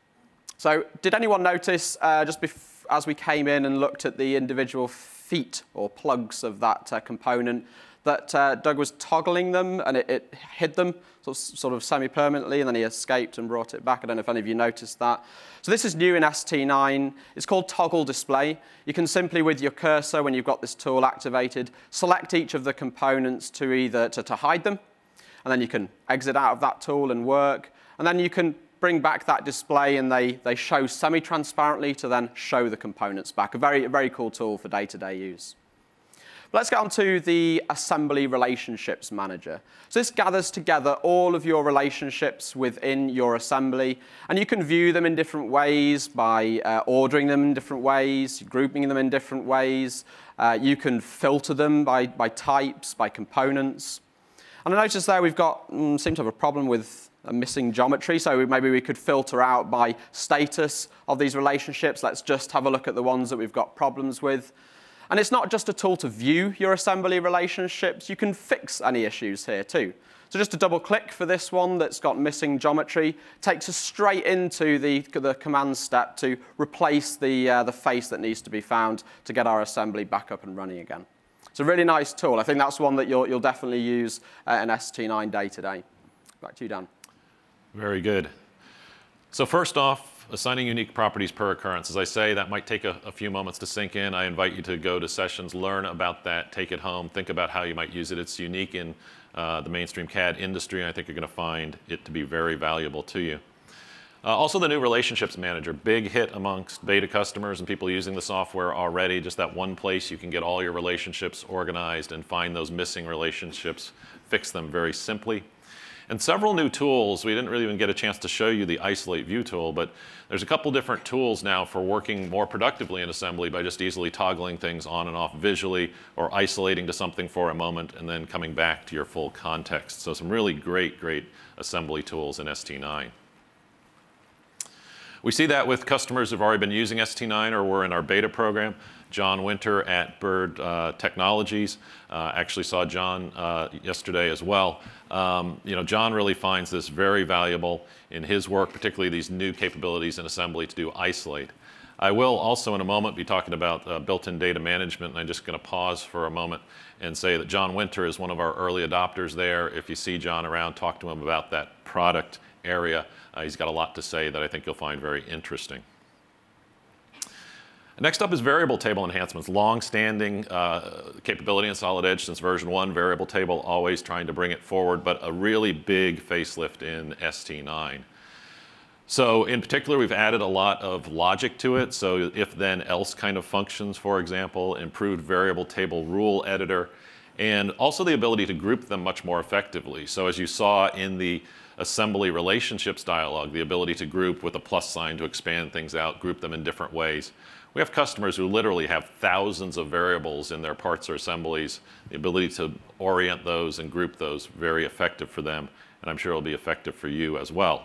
So did anyone notice, as we came in and looked at the individual feet or plugs of that component, that Doug was toggling them and it hid them sort of semi-permanently, and then he escaped and brought it back. I don't know if any of you noticed that. So this is new in ST9. It's called toggle display. You can simply, with your cursor, when you've got this tool activated, select each of the components to either to hide them, and then you can exit out of that tool and work, and then you can bring back that display, and they show semi-transparently to then show the components back. A very cool tool for day-to-day use. Let's get on to the Assembly Relationships Manager. So this gathers together all of your relationships within your assembly, and you can view them in different ways by ordering them in different ways, grouping them in different ways. You can filter them by types, by components. And I notice there we've got, seem to have a problem with a missing geometry, so maybe we could filter out by status of these relationships. Let's just have a look at the ones that we've got problems with. And it's not just a tool to view your assembly relationships, you can fix any issues here too. So just to double click for this one that's got missing geometry, takes us straight into the command step to replace the face that needs to be found to get our assembly back up and running again. It's a really nice tool. I think that's one that you'll definitely use in ST9 day to day. Back to you, Dan. Very good. So first off, assigning unique properties per occurrence. As I say, that might take a few moments to sink in. I invite you to go to sessions, learn about that, take it home, think about how you might use it. It's unique in the mainstream CAD industry, and I think you're going to find it to be very valuable to you. Also, the new Relationships Manager, big hit amongst beta customers and people using the software already. Just that one place you can get all your relationships organized and find those missing relationships, fix them very simply. And several new tools. We didn't really even get a chance to show you the Isolate View tool, but there's a couple different tools now for working more productively in assembly by just easily toggling things on and off visually, or isolating to something for a moment and then coming back to your full context. So some really great assembly tools in ST9. We see that with customers who've already been using ST9 or were in our beta program. John Winter at Bird Technologies. Actually saw John yesterday as well. John really finds this very valuable in his work, particularly these new capabilities in assembly to do isolate. I will also in a moment be talking about built-in data management, and I'm just going to pause for a moment and say that John Winter is one of our early adopters there. If you see John around, talk to him about that product area. He's got a lot to say that I think you'll find very interesting. Next up is variable table enhancements, long-standing capability in Solid Edge since version 1, variable table, always trying to bring it forward, but a really big facelift in ST9. So in particular, we've added a lot of logic to it. So if then else kind of functions, for example, improved variable table rule editor, and also the ability to group them much more effectively. So as you saw in the assembly relationships dialog, the ability to group with a plus sign to expand things out, group them in different ways. We have customers who literally have thousands of variables in their parts or assemblies. The ability to orient those and group those, very effective for them, and I'm sure it'll be effective for you as well.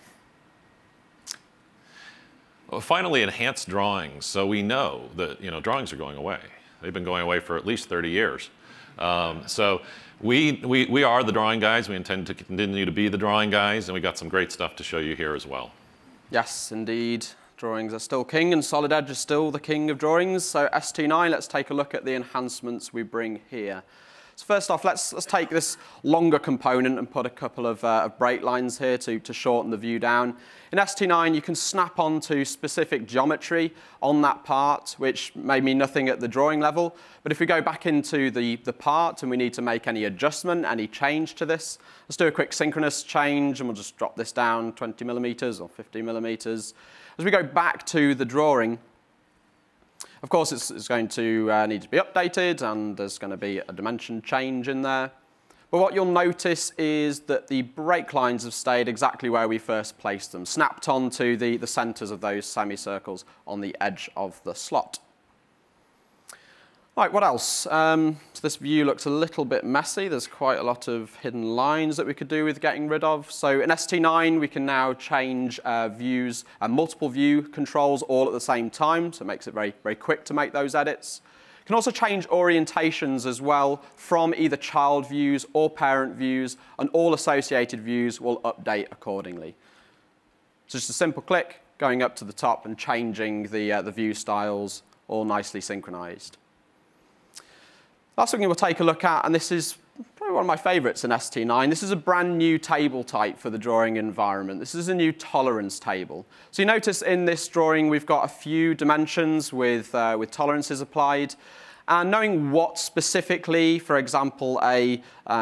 Finally, enhanced drawings. So we know that drawings are going away. They've been going away for at least 30 years. So we are the drawing guys. We intend to continue to be the drawing guys, and we got some great stuff to show you here as well. Yes, indeed. Drawings are still king, and Solid Edge is still the king of drawings. So ST9, let's take a look at the enhancements we bring here. So first off, let's take this longer component and put a couple of break lines here to shorten the view down. In ST9, you can snap onto specific geometry on that part, which may mean nothing at the drawing level. But if we go back into the part and we need to make any adjustment, any change to this, let's do a quick synchronous change, and we'll just drop this down 20 millimeters or 50 millimeters. As we go back to the drawing, of course, it's going to need to be updated, and there's going to be a dimension change in there. But what you'll notice is that the break lines have stayed exactly where we first placed them, snapped onto the centers of those semicircles on the edge of the slot. Right, what else? So this view looks a little bit messy. There's quite a lot of hidden lines that we could do with getting rid of. So in ST9, we can now change views and multiple view controls all at the same time. So it makes it very, very quick to make those edits. You can also change orientations as well from either child views or parent views, and all associated views will update accordingly. So just a simple click, going up to the top and changing the view styles, all nicely synchronized. Last thing we'll take a look at, and this is probably one of my favorites in ST9. This is a brand new table type for the drawing environment. This is a new tolerance table. So you notice in this drawing we've got a few dimensions with tolerances applied. And knowing what specifically, for example, a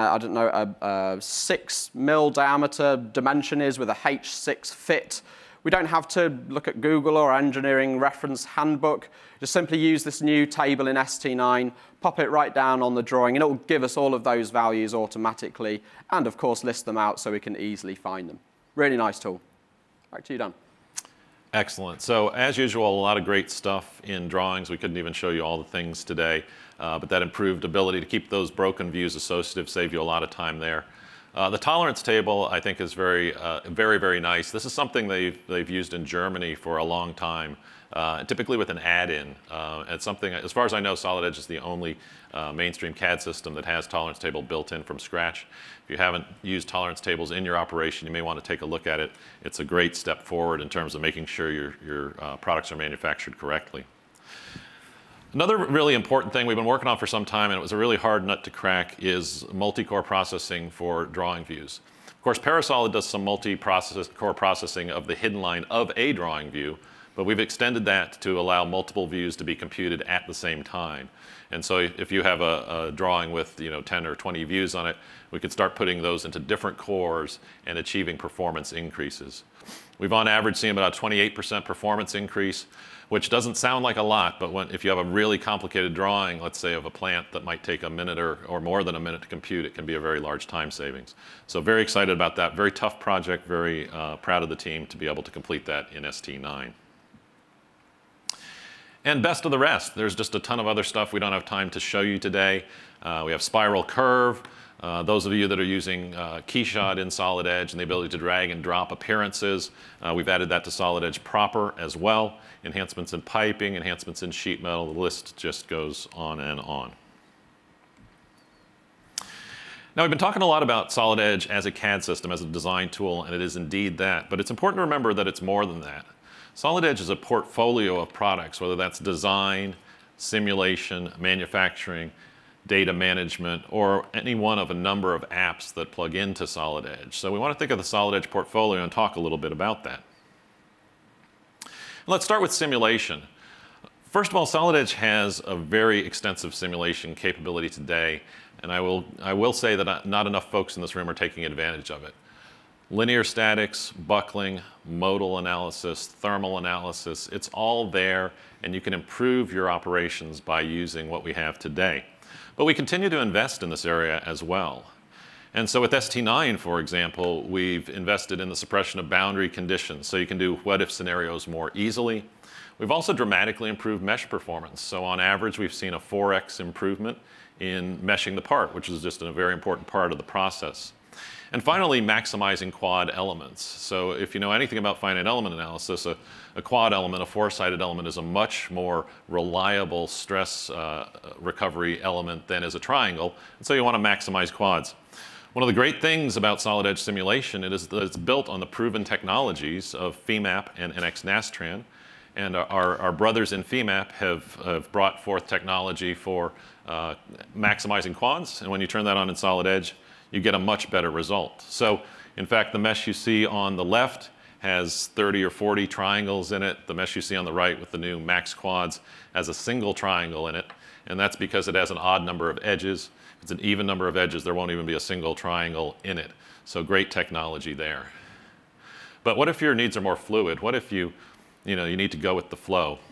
6 mil diameter dimension is with a H6 fit, we don't have to look at Google or engineering reference handbook. Just simply use this new table in ST9, pop it right down on the drawing, and it will give us all of those values automatically, and of course list them out so we can easily find them. Really nice tool. Back to you, Dan. Excellent. So as usual, a lot of great stuff in drawings. We couldn't even show you all the things today, but that improved ability to keep those broken views associative save you a lot of time there. The tolerance table, I think, is very, very nice. This is something they've used in Germany for a long time, typically with an add-in. It's something, as far as I know, Solid Edge is the only mainstream CAD system that has tolerance table built in from scratch. If you haven't used tolerance tables in your operation, you may want to take a look at it. It's a great step forward in terms of making sure your products are manufactured correctly. Another really important thing we've been working on for some time, and it was a really hard nut to crack, is multi-core processing for drawing views. Of course, Parasolid does some multi-core processing of the hidden line of a drawing view, but we've extended that to allow multiple views to be computed at the same time. And so if you have a drawing with 10 or 20 views on it, we could start putting those into different cores and achieving performance increases. We've on average seen about a 28% performance increase, which doesn't sound like a lot, but if you have a really complicated drawing, let's say of a plant that might take a minute or more than a minute to compute, it can be a very large time savings. So very excited about that. Very tough project, very proud of the team to be able to complete that in ST9. And best of the rest, there's just a ton of other stuff we don't have time to show you today. We have spiral curve. Those of you that are using Keyshot in Solid Edge and the ability to drag and drop appearances, we've added that to Solid Edge proper as well. Enhancements in piping, enhancements in sheet metal, the list just goes on and on. Now, we've been talking a lot about Solid Edge as a CAD system, as a design tool, and it is indeed that. But it's important to remember that it's more than that. Solid Edge is a portfolio of products, whether that's design, simulation, manufacturing, data management, or any one of a number of apps that plug into Solid Edge. So we want to think of the Solid Edge portfolio and talk a little bit about that. Let's start with simulation. First of all, Solid Edge has a very extensive simulation capability today, and I will say that not enough folks in this room are taking advantage of it. Linear statics, buckling, modal analysis, thermal analysis, it's all there, and you can improve your operations by using what we have today. But we continue to invest in this area as well. And so with ST9, for example, we've invested in the suppression of boundary conditions, so you can do what-if scenarios more easily. We've also dramatically improved mesh performance. So on average, we've seen a 4x improvement in meshing the part, which is just a very important part of the process. And finally, maximizing quad elements. So if you know anything about finite element analysis, a quad element, a four-sided element, is a much more reliable stress recovery element than is a triangle. And so you want to maximize quads. One of the great things about solid edge simulation is that it's built on the proven technologies of FEMAP and NX-Nastran. And our brothers in FEMAP have brought forth technology for maximizing quads. And when you turn that on in solid edge, you get a much better result. So in fact, the mesh you see on the left has 30 or 40 triangles in it. The mesh you see on the right with the new max quads has a single triangle in it. And that's because it has an odd number of edges. If it's an even number of edges, there won't even be a single triangle in it. So great technology there. But what if your needs are more fluid? What if you need to go with the flow?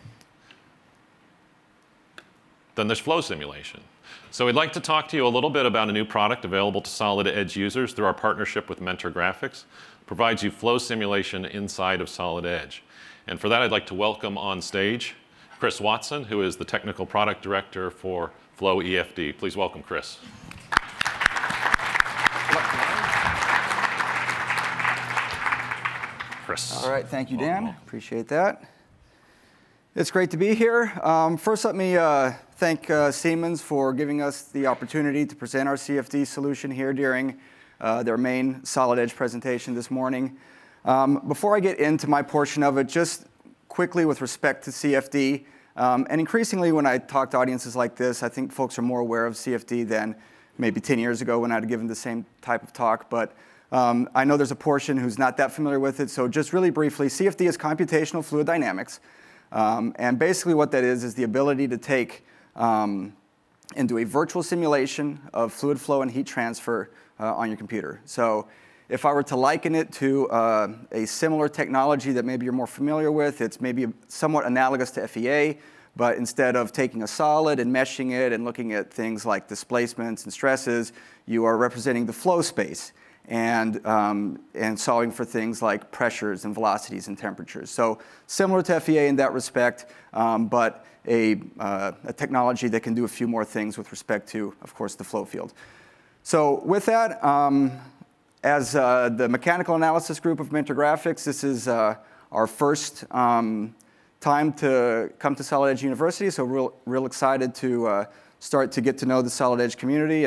Then there's flow simulation. So we'd like to talk to you a little bit about a new product available to solid edge users through our partnership with Mentor Graphics. It provides you flow simulation inside of solid edge. And for that, I'd like to welcome on stage Chris Watson, who is the Technical Product Director for Flow EFD. Please welcome Chris. Chris. All right, thank you, Dan. Appreciate that. It's great to be here. First, let me thank Siemens for giving us the opportunity to present our CFD solution here during their main solid edge presentation this morning. Before I get into my portion of it, just quickly with respect to CFD, and increasingly when I talk to audiences like this, I think folks are more aware of CFD than maybe 10 years ago when I'd given the same type of talk. But I know there's a portion who's not that familiar with it, so just really briefly, CFD is computational fluid dynamics. And basically what that is the ability to take and do a virtual simulation of fluid flow and heat transfer on your computer. So if I were to liken it to a similar technology that maybe you're more familiar with, it's maybe somewhat analogous to FEA, but instead of taking a solid and meshing it and looking at things like displacements and stresses, you are representing the flow space and solving for things like pressures and velocities and temperatures. So similar to FEA in that respect, but a technology that can do a few more things with respect to, of course, the flow field. So with that, as the mechanical analysis group of Mentor Graphics, this is our first time to come to Solid Edge University, so real excited to start to get to know the Solid Edge community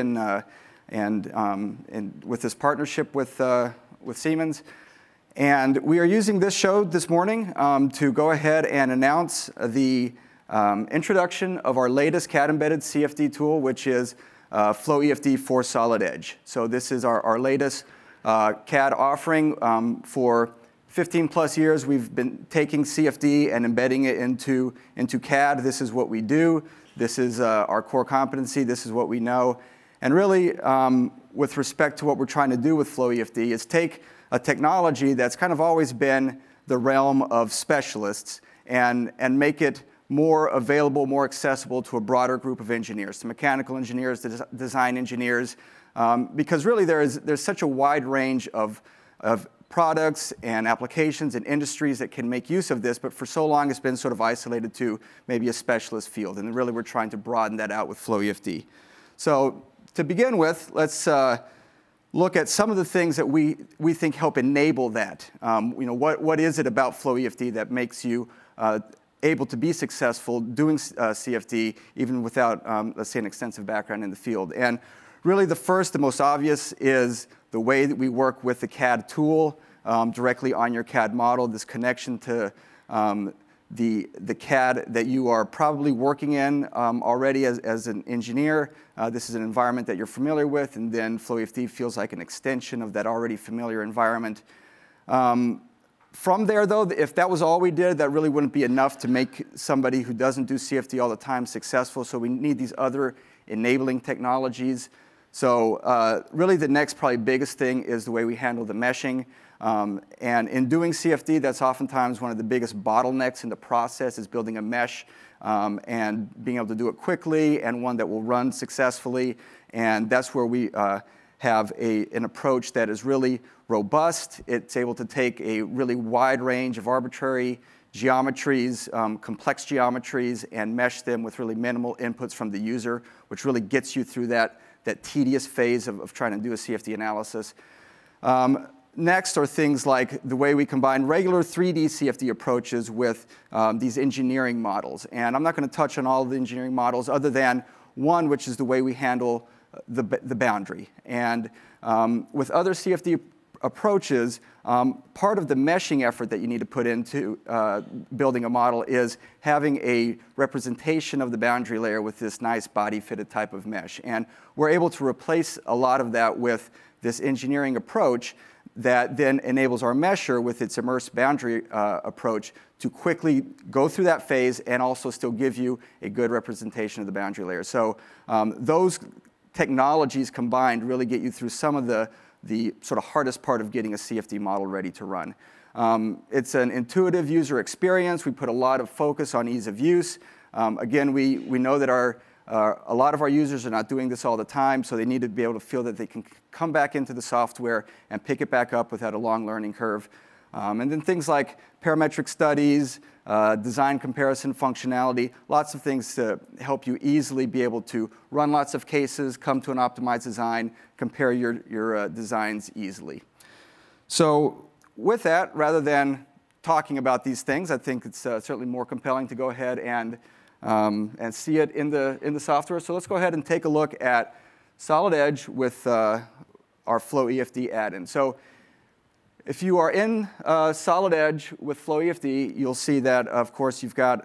and with this partnership with Siemens. And we are using this show this morning to go ahead and announce the introduction of our latest CAD-embedded CFD tool, which is Flow EFD for Solid Edge. So this is our latest CAD offering. For 15 plus years, we've been taking CFD and embedding it into CAD. This is what we do. This is our core competency. This is what we know. And really, with respect to what we're trying to do with Flow EFD, is take a technology that's kind of always been the realm of specialists and make it more available, more accessible to a broader group of engineers, to mechanical engineers, to design engineers, because really there's such a wide range of products and applications and industries that can make use of this, but for so long it's been sort of isolated to maybe a specialist field, and really we're trying to broaden that out with Flow EFD. So to begin with, let's look at some of the things that we think help enable that. What is it about Flow EFD that makes you able to be successful doing CFD even without, let's say, an extensive background in the field? And really the most obvious is the way that we work with the CAD tool directly on your CAD model, this connection to the CAD that you are probably working in already as an engineer. This is an environment that you're familiar with, and then Flow EFD feels like an extension of that already familiar environment. From there, though, if that was all we did, that really wouldn't be enough to make somebody who doesn't do CFD all the time successful, so we need these other enabling technologies. So really the next probably biggest thing is the way we handle the meshing. And in doing CFD, that's oftentimes one of the biggest bottlenecks in the process is building a mesh and being able to do it quickly and one that will run successfully. And that's where we have an approach that is really robust. It's able to take a really wide range of arbitrary geometries, complex geometries, and mesh them with really minimal inputs from the user, which really gets you through that tedious phase of trying to do a CFD analysis. Next are things like the way we combine regular 3D CFD approaches with these engineering models. And I'm not going to touch on all of the engineering models other than one, which is the way we handle the boundary. And with other CFD approaches, part of the meshing effort that you need to put into building a model is having a representation of the boundary layer with this nice body-fitted type of mesh. And we're able to replace a lot of that with this engineering approach that then enables our mesher with its immersed boundary approach to quickly go through that phase and also still give you a good representation of the boundary layer. So those technologies combined really get you through some of the sort of hardest part of getting a CFD model ready to run. It's an intuitive user experience. We put a lot of focus on ease of use. Again, we know that a lot of our users are not doing this all the time, so they need to be able to feel that they can come back into the software and pick it back up without a long learning curve. And then things like parametric studies, design comparison functionality, lots of things to help you easily be able to run lots of cases, come to an optimized design, compare your designs easily. So with that, rather than talking about these things, I think it's certainly more compelling to go ahead and see it in the software. So let's go ahead and take a look at Solid Edge with our FlowEFD add-in. So if you are in Solid Edge with FlowEFD, you'll see that, of course, you've got,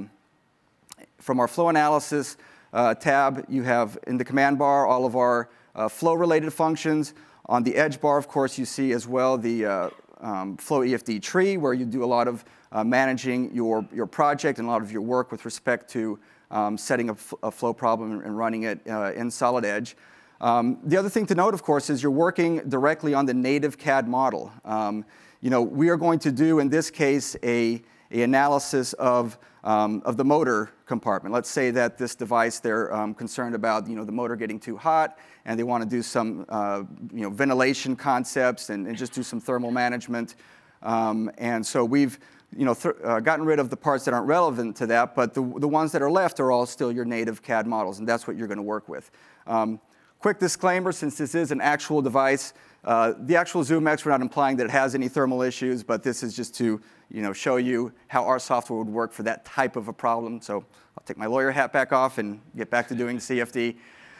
from our flow analysis tab, you have in the command bar all of our flow-related functions. On the Edge bar, of course, you see as well the FlowEFD tree, where you do a lot of managing your project and a lot of your work with respect to setting up a flow problem and running it in Solid Edge. The other thing to note, of course, is you're working directly on the native CAD model. We are going to do, in this case, an analysis of the motor compartment. Let's say that this device, they're concerned about the motor getting too hot, and they want to do some ventilation concepts and just do some thermal management. And so we've gotten rid of the parts that aren't relevant to that, but the ones that are left are all still your native CAD models, and that's what you're going to work with. Quick disclaimer, since this is an actual device, the actual ZoomX, we're not implying that it has any thermal issues, but this is just to show you how our software would work for that type of a problem. So I'll take my lawyer hat back off and get back to doing CFD.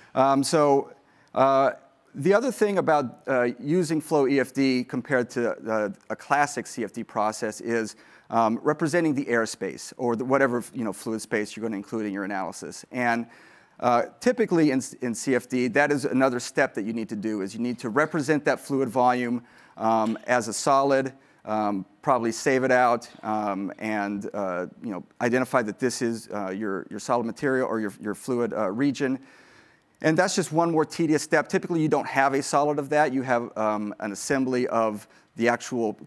The other thing about using FlowEFD compared to a classic CFD process is representing the airspace or whatever fluid space you're going to include in your analysis. And typically in CFD, that is another step that you need to do, is you need to represent that fluid volume as a solid, probably save it out, and identify that this is your solid material or your fluid region. And that's just one more tedious step. Typically, you don't have a solid of that. You have an assembly of the actual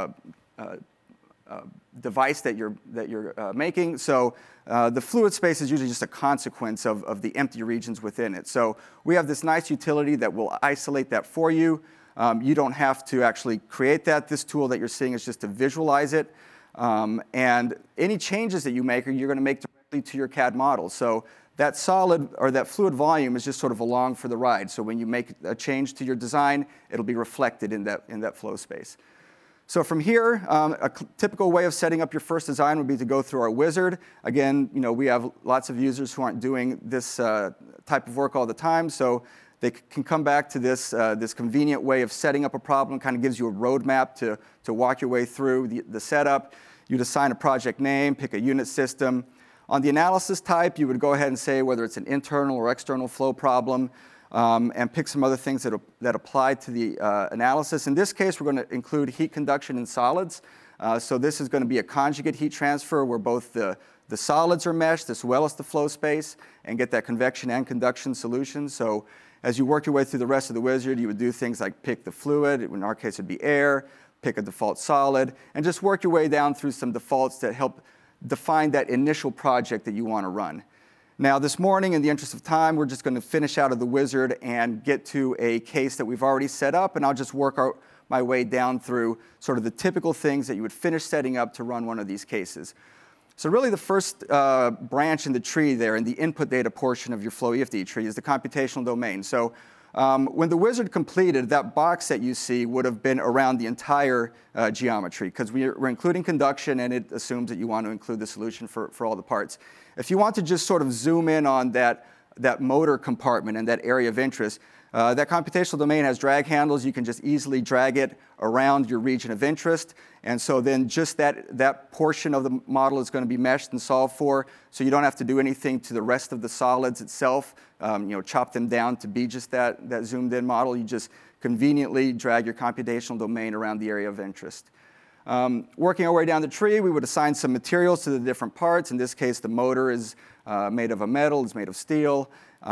device that you're making. So the fluid space is usually just a consequence of the empty regions within it. So we have this nice utility that will isolate that for you. You don't have to actually create that. This tool that you're seeing is just to visualize it. And any changes that you make, you're going to make directly to your CAD model. So that solid or that fluid volume is just sort of along for the ride. So when you make a change to your design, it'll be reflected in that flow space. So from here, a typical way of setting up your first design would be to go through our wizard. Again, we have lots of users who aren't doing this type of work all the time, so they can come back to this convenient way of setting up a problem. Kind of gives you a roadmap to walk your way through the setup. You'd assign a project name, pick a unit system. On the analysis type, you would go ahead and say whether it's an internal or external flow problem, and pick some other things that apply to the analysis. In this case, we're going to include heat conduction in solids. So this is going to be a conjugate heat transfer where both the solids are meshed as well as the flow space and get that convection and conduction solution. So As you work your way through the rest of the wizard, you would do things like pick the fluid, in our case it would be air, pick a default solid, and just work your way down through some defaults that help define that initial project that you want to run. Now this morning, in the interest of time, we're just going to finish out of the wizard and get to a case that we've already set up, and I'll just work my way down through sort of the typical things that you would finish setting up to run one of these cases. So really the first branch in the tree there, in the input data portion of your flow EFD tree, is the computational domain. So when the wizard completed, that box that you see would have been around the entire geometry, because we're including conduction, and it assumes that you want to include the solution for all the parts. If you want to just sort of zoom in on that motor compartment and that area of interest, that computational domain has drag handles. You can just easily drag it around your region of interest. And so then just that portion of the model is going to be meshed and solved for, so you don't have to do anything to the rest of the solids itself, chop them down to be just that zoomed in model. You just conveniently drag your computational domain around the area of interest. Working our way down the tree, we would assign some materials to the different parts. In this case, the motor is made of a metal, it's made of steel.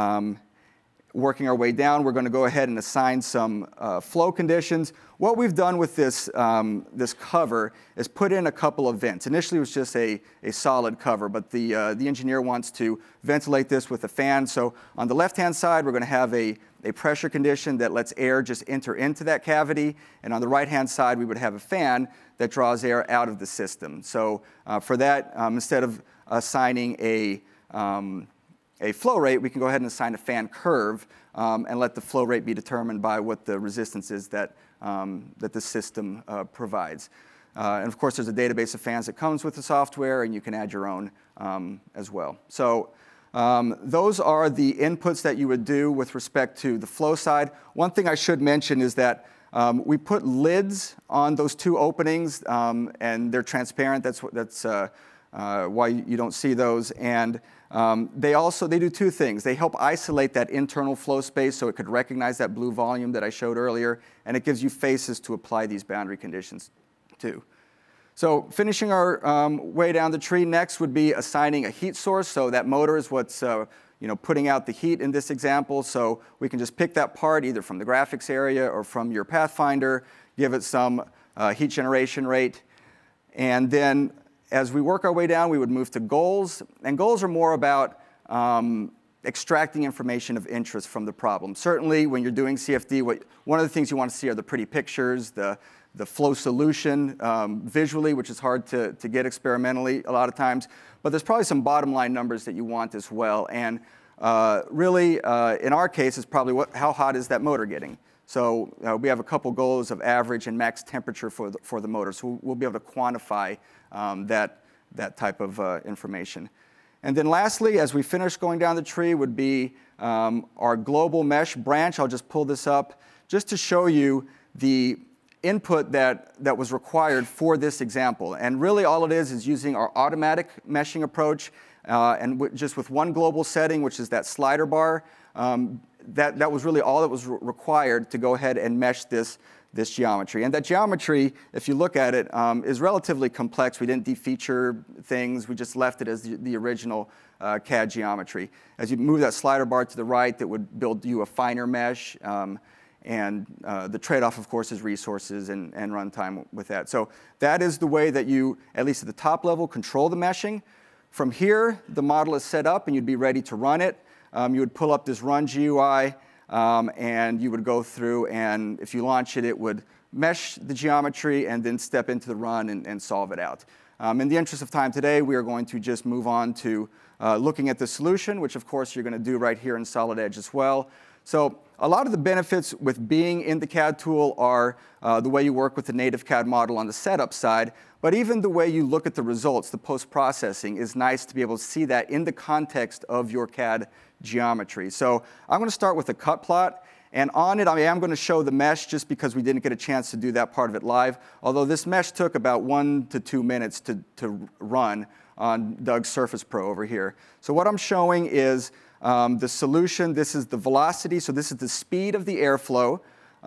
Working our way down, we're going to go ahead and assign some flow conditions. What we've done with this cover is put in a couple of vents. Initially, it was just a solid cover, but the engineer wants to ventilate this with a fan. So on the left-hand side, we're going to have a pressure condition that lets air just enter into that cavity. And on the right-hand side, we would have a fan that draws air out of the system. So for that, instead of assigning a flow rate, we can go ahead and assign a fan curve and let the flow rate be determined by what the resistance is that the system provides. And of course, there's a database of fans that comes with the software, and you can add your own as well. So those are the inputs that you would do with respect to the flow side. One thing I should mention is that we put lids on those two openings, and they're transparent. That's why you don't see those. And they do two things. They help isolate that internal flow space so it could recognize that blue volume that I showed earlier, and it gives you faces to apply these boundary conditions to. So finishing our way down the tree, next would be assigning a heat source. So that motor is what's putting out the heat in this example. So we can just pick that part either from the graphics area or from your Pathfinder, give it some heat generation rate, and then as we work our way down, we would move to goals. And goals are more about extracting information of interest from the problem. Certainly, when you're doing CFD, one of the things you want to see are the pretty pictures, the flow solution visually, which is hard to get experimentally a lot of times. But there's probably some bottom line numbers that you want as well. And really, in our case, it's probably how hot is that motor getting? So we have a couple goals of average and max temperature for the motor. So we'll be able to quantify that type of information. And then lastly, as we finish going down the tree, would be our global mesh branch. I'll just pull this up just to show you the input that was required for this example. And really all it is using our automatic meshing approach, and just with one global setting, which is that slider bar. That was really all that was required to go ahead and mesh this geometry. And that geometry, if you look at it, is relatively complex. We didn't defeature things. We just left it as the original CAD geometry. As you move that slider bar to the right, that would build you a finer mesh. And the trade-off, of course, is resources and runtime with that. So that is the way that you, at least at the top level, control the meshing. From here, the model is set up, and you'd be ready to run it. You would pull up this Run GUI, and you would go through, and if you launch it, it would mesh the geometry and then step into the run and solve it out. In the interest of time today, we are going to just move on to looking at the solution, which of course you're going to do right here in Solid Edge as well. So a lot of the benefits with being in the CAD tool are the way you work with the native CAD model on the setup side, but even the way you look at the results, the post-processing, is nice to be able to see that in the context of your CAD geometry. So I'm going to start with a cut plot. And on it, I am going to show the mesh just because we didn't get a chance to do that part of it live, although this mesh took about 1 to 2 minutes to run on Doug's Surface Pro over here. So what I'm showing is the solution. This is the velocity, so this is the speed of the airflow,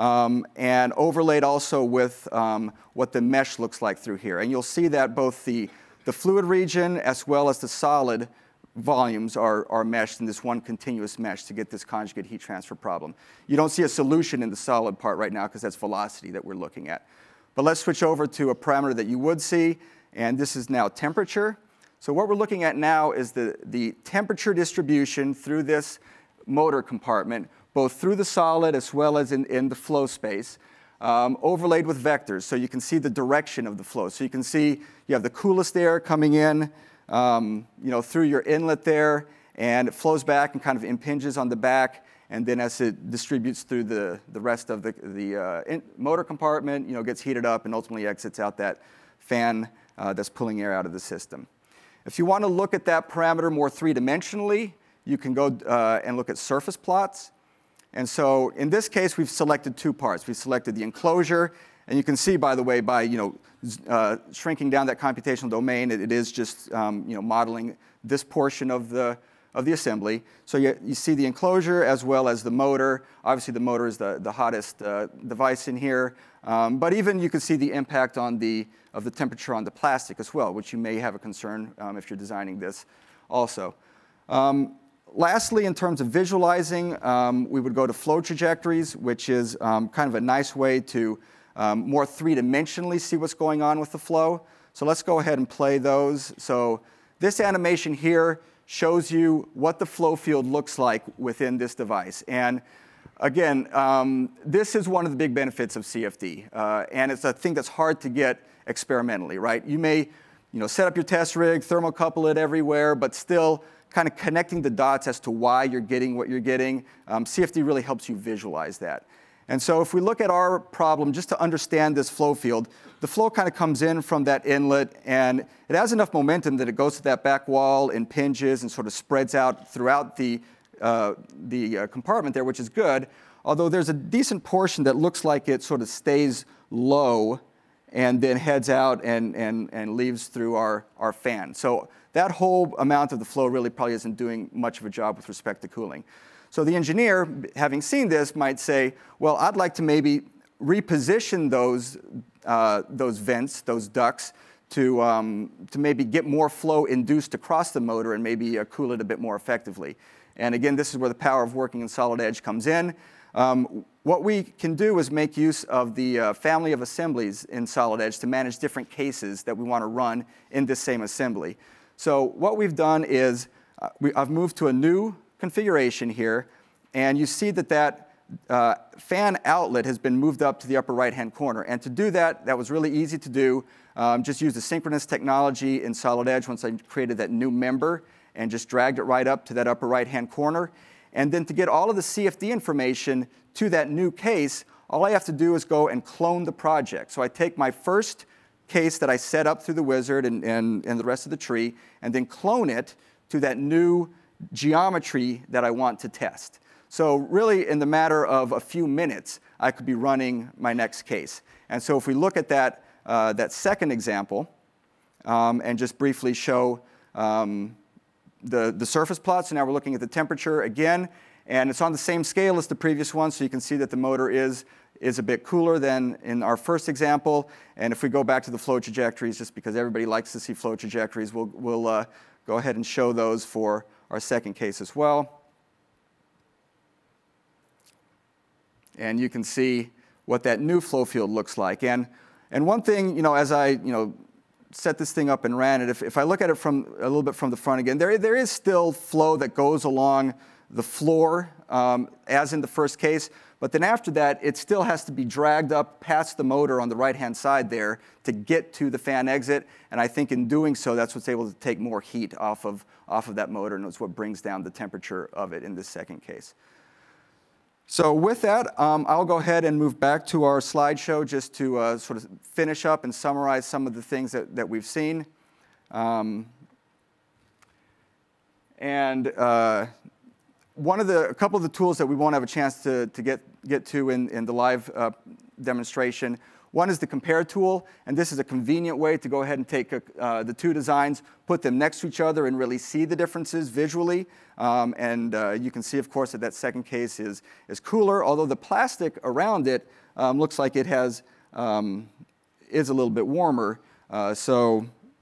and overlaid also with what the mesh looks like through here. And you'll see that both the fluid region as well as the solid volumes are meshed in this one continuous mesh to get this conjugate heat transfer problem. You don't see a solution in the solid part right now because that's velocity that we're looking at. But let's switch over to a parameter that you would see, and this is now temperature. So what we're looking at now is the temperature distribution through this motor compartment, both through the solid as well as in the flow space, overlaid with vectors. So you can see the direction of the flow. So you can see you have the coolest air coming in through your inlet there, and it flows back and kind of impinges on the back. And then as it distributes through the rest of the motor compartment, gets heated up and ultimately exits out that fan that's pulling air out of the system. If you want to look at that parameter more three-dimensionally, you can go and look at surface plots. And so in this case, we've selected two parts. We've selected the enclosure, and you can see, by the way, by shrinking down that computational domain, it is just modeling this portion of the assembly. So you see the enclosure as well as the motor. Obviously, the motor is the hottest device in here. But even you can see the impact of the temperature on the plastic as well, which you may have a concern if you're designing this also. Lastly, in terms of visualizing, we would go to flow trajectories, which is kind of a nice way to more three-dimensionally see what's going on with the flow. So let's go ahead and play those. So this animation here shows you what the flow field looks like within this device. And again, this is one of the big benefits of CFD. And it's a thing that's hard to get experimentally, right? You may set up your test rig, thermocouple it everywhere, but still kind of connecting the dots as to why you're getting what you're getting. CFD really helps you visualize that. And so if we look at our problem, just to understand this flow field, the flow kind of comes in from that inlet, and it has enough momentum that it goes to that back wall, impinges, and sort of spreads out throughout the compartment there, which is good. Although there's a decent portion that looks like it sort of stays low and then heads out and leaves through our fan. So that whole amount of the flow really probably isn't doing much of a job with respect to cooling. So the engineer, having seen this, might say, well, I'd like to maybe reposition those vents, those ducts, to maybe get more flow induced across the motor and maybe cool it a bit more effectively. And again, this is where the power of working in solid edge comes in. What we can do is make use of the family of assemblies in solid edge to manage different cases that we want to run in this same assembly. So what we've done is I've moved to a new configuration here, and you see that fan outlet has been moved up to the upper right-hand corner. And to do that, that was really easy to do. Just use the synchronous technology in solid edge once I created that new member and just dragged it right up to that upper right-hand corner. And then to get all of the CFD information to that new case, all I have to do is go and clone the project. So I take my first case that I set up through the wizard and the rest of the tree, and then clone it to that new geometry that I want to test. So really, in the matter of a few minutes, I could be running my next case. And so if we look at that second example and just briefly show the surface plot. So now we're looking at the temperature again, and it's on the same scale as the previous one, so you can see that the motor is a bit cooler than in our first example. And if we go back to the flow trajectories, just because everybody likes to see flow trajectories, we'll go ahead and show those for our second case as well. And you can see what that new flow field looks like. And one thing, as I set this thing up and ran it, if I look at it from a little bit from the front again, there is still flow that goes along the floor, as in the first case. But then after that, it still has to be dragged up past the motor on the right-hand side there to get to the fan exit. And I think in doing so, that's what's able to take more heat off of that motor, and it's what brings down the temperature of it in this second case. So with that, I'll go ahead and move back to our slideshow just to sort of finish up and summarize some of the things that we've seen. A couple of the tools that we won't have a chance to get to in the live demonstration. One is the compare tool, and this is a convenient way to go ahead and take the two designs, put them next to each other, and really see the differences visually. You can see, of course, that second case is cooler, although the plastic around it looks like it is a little bit warmer. So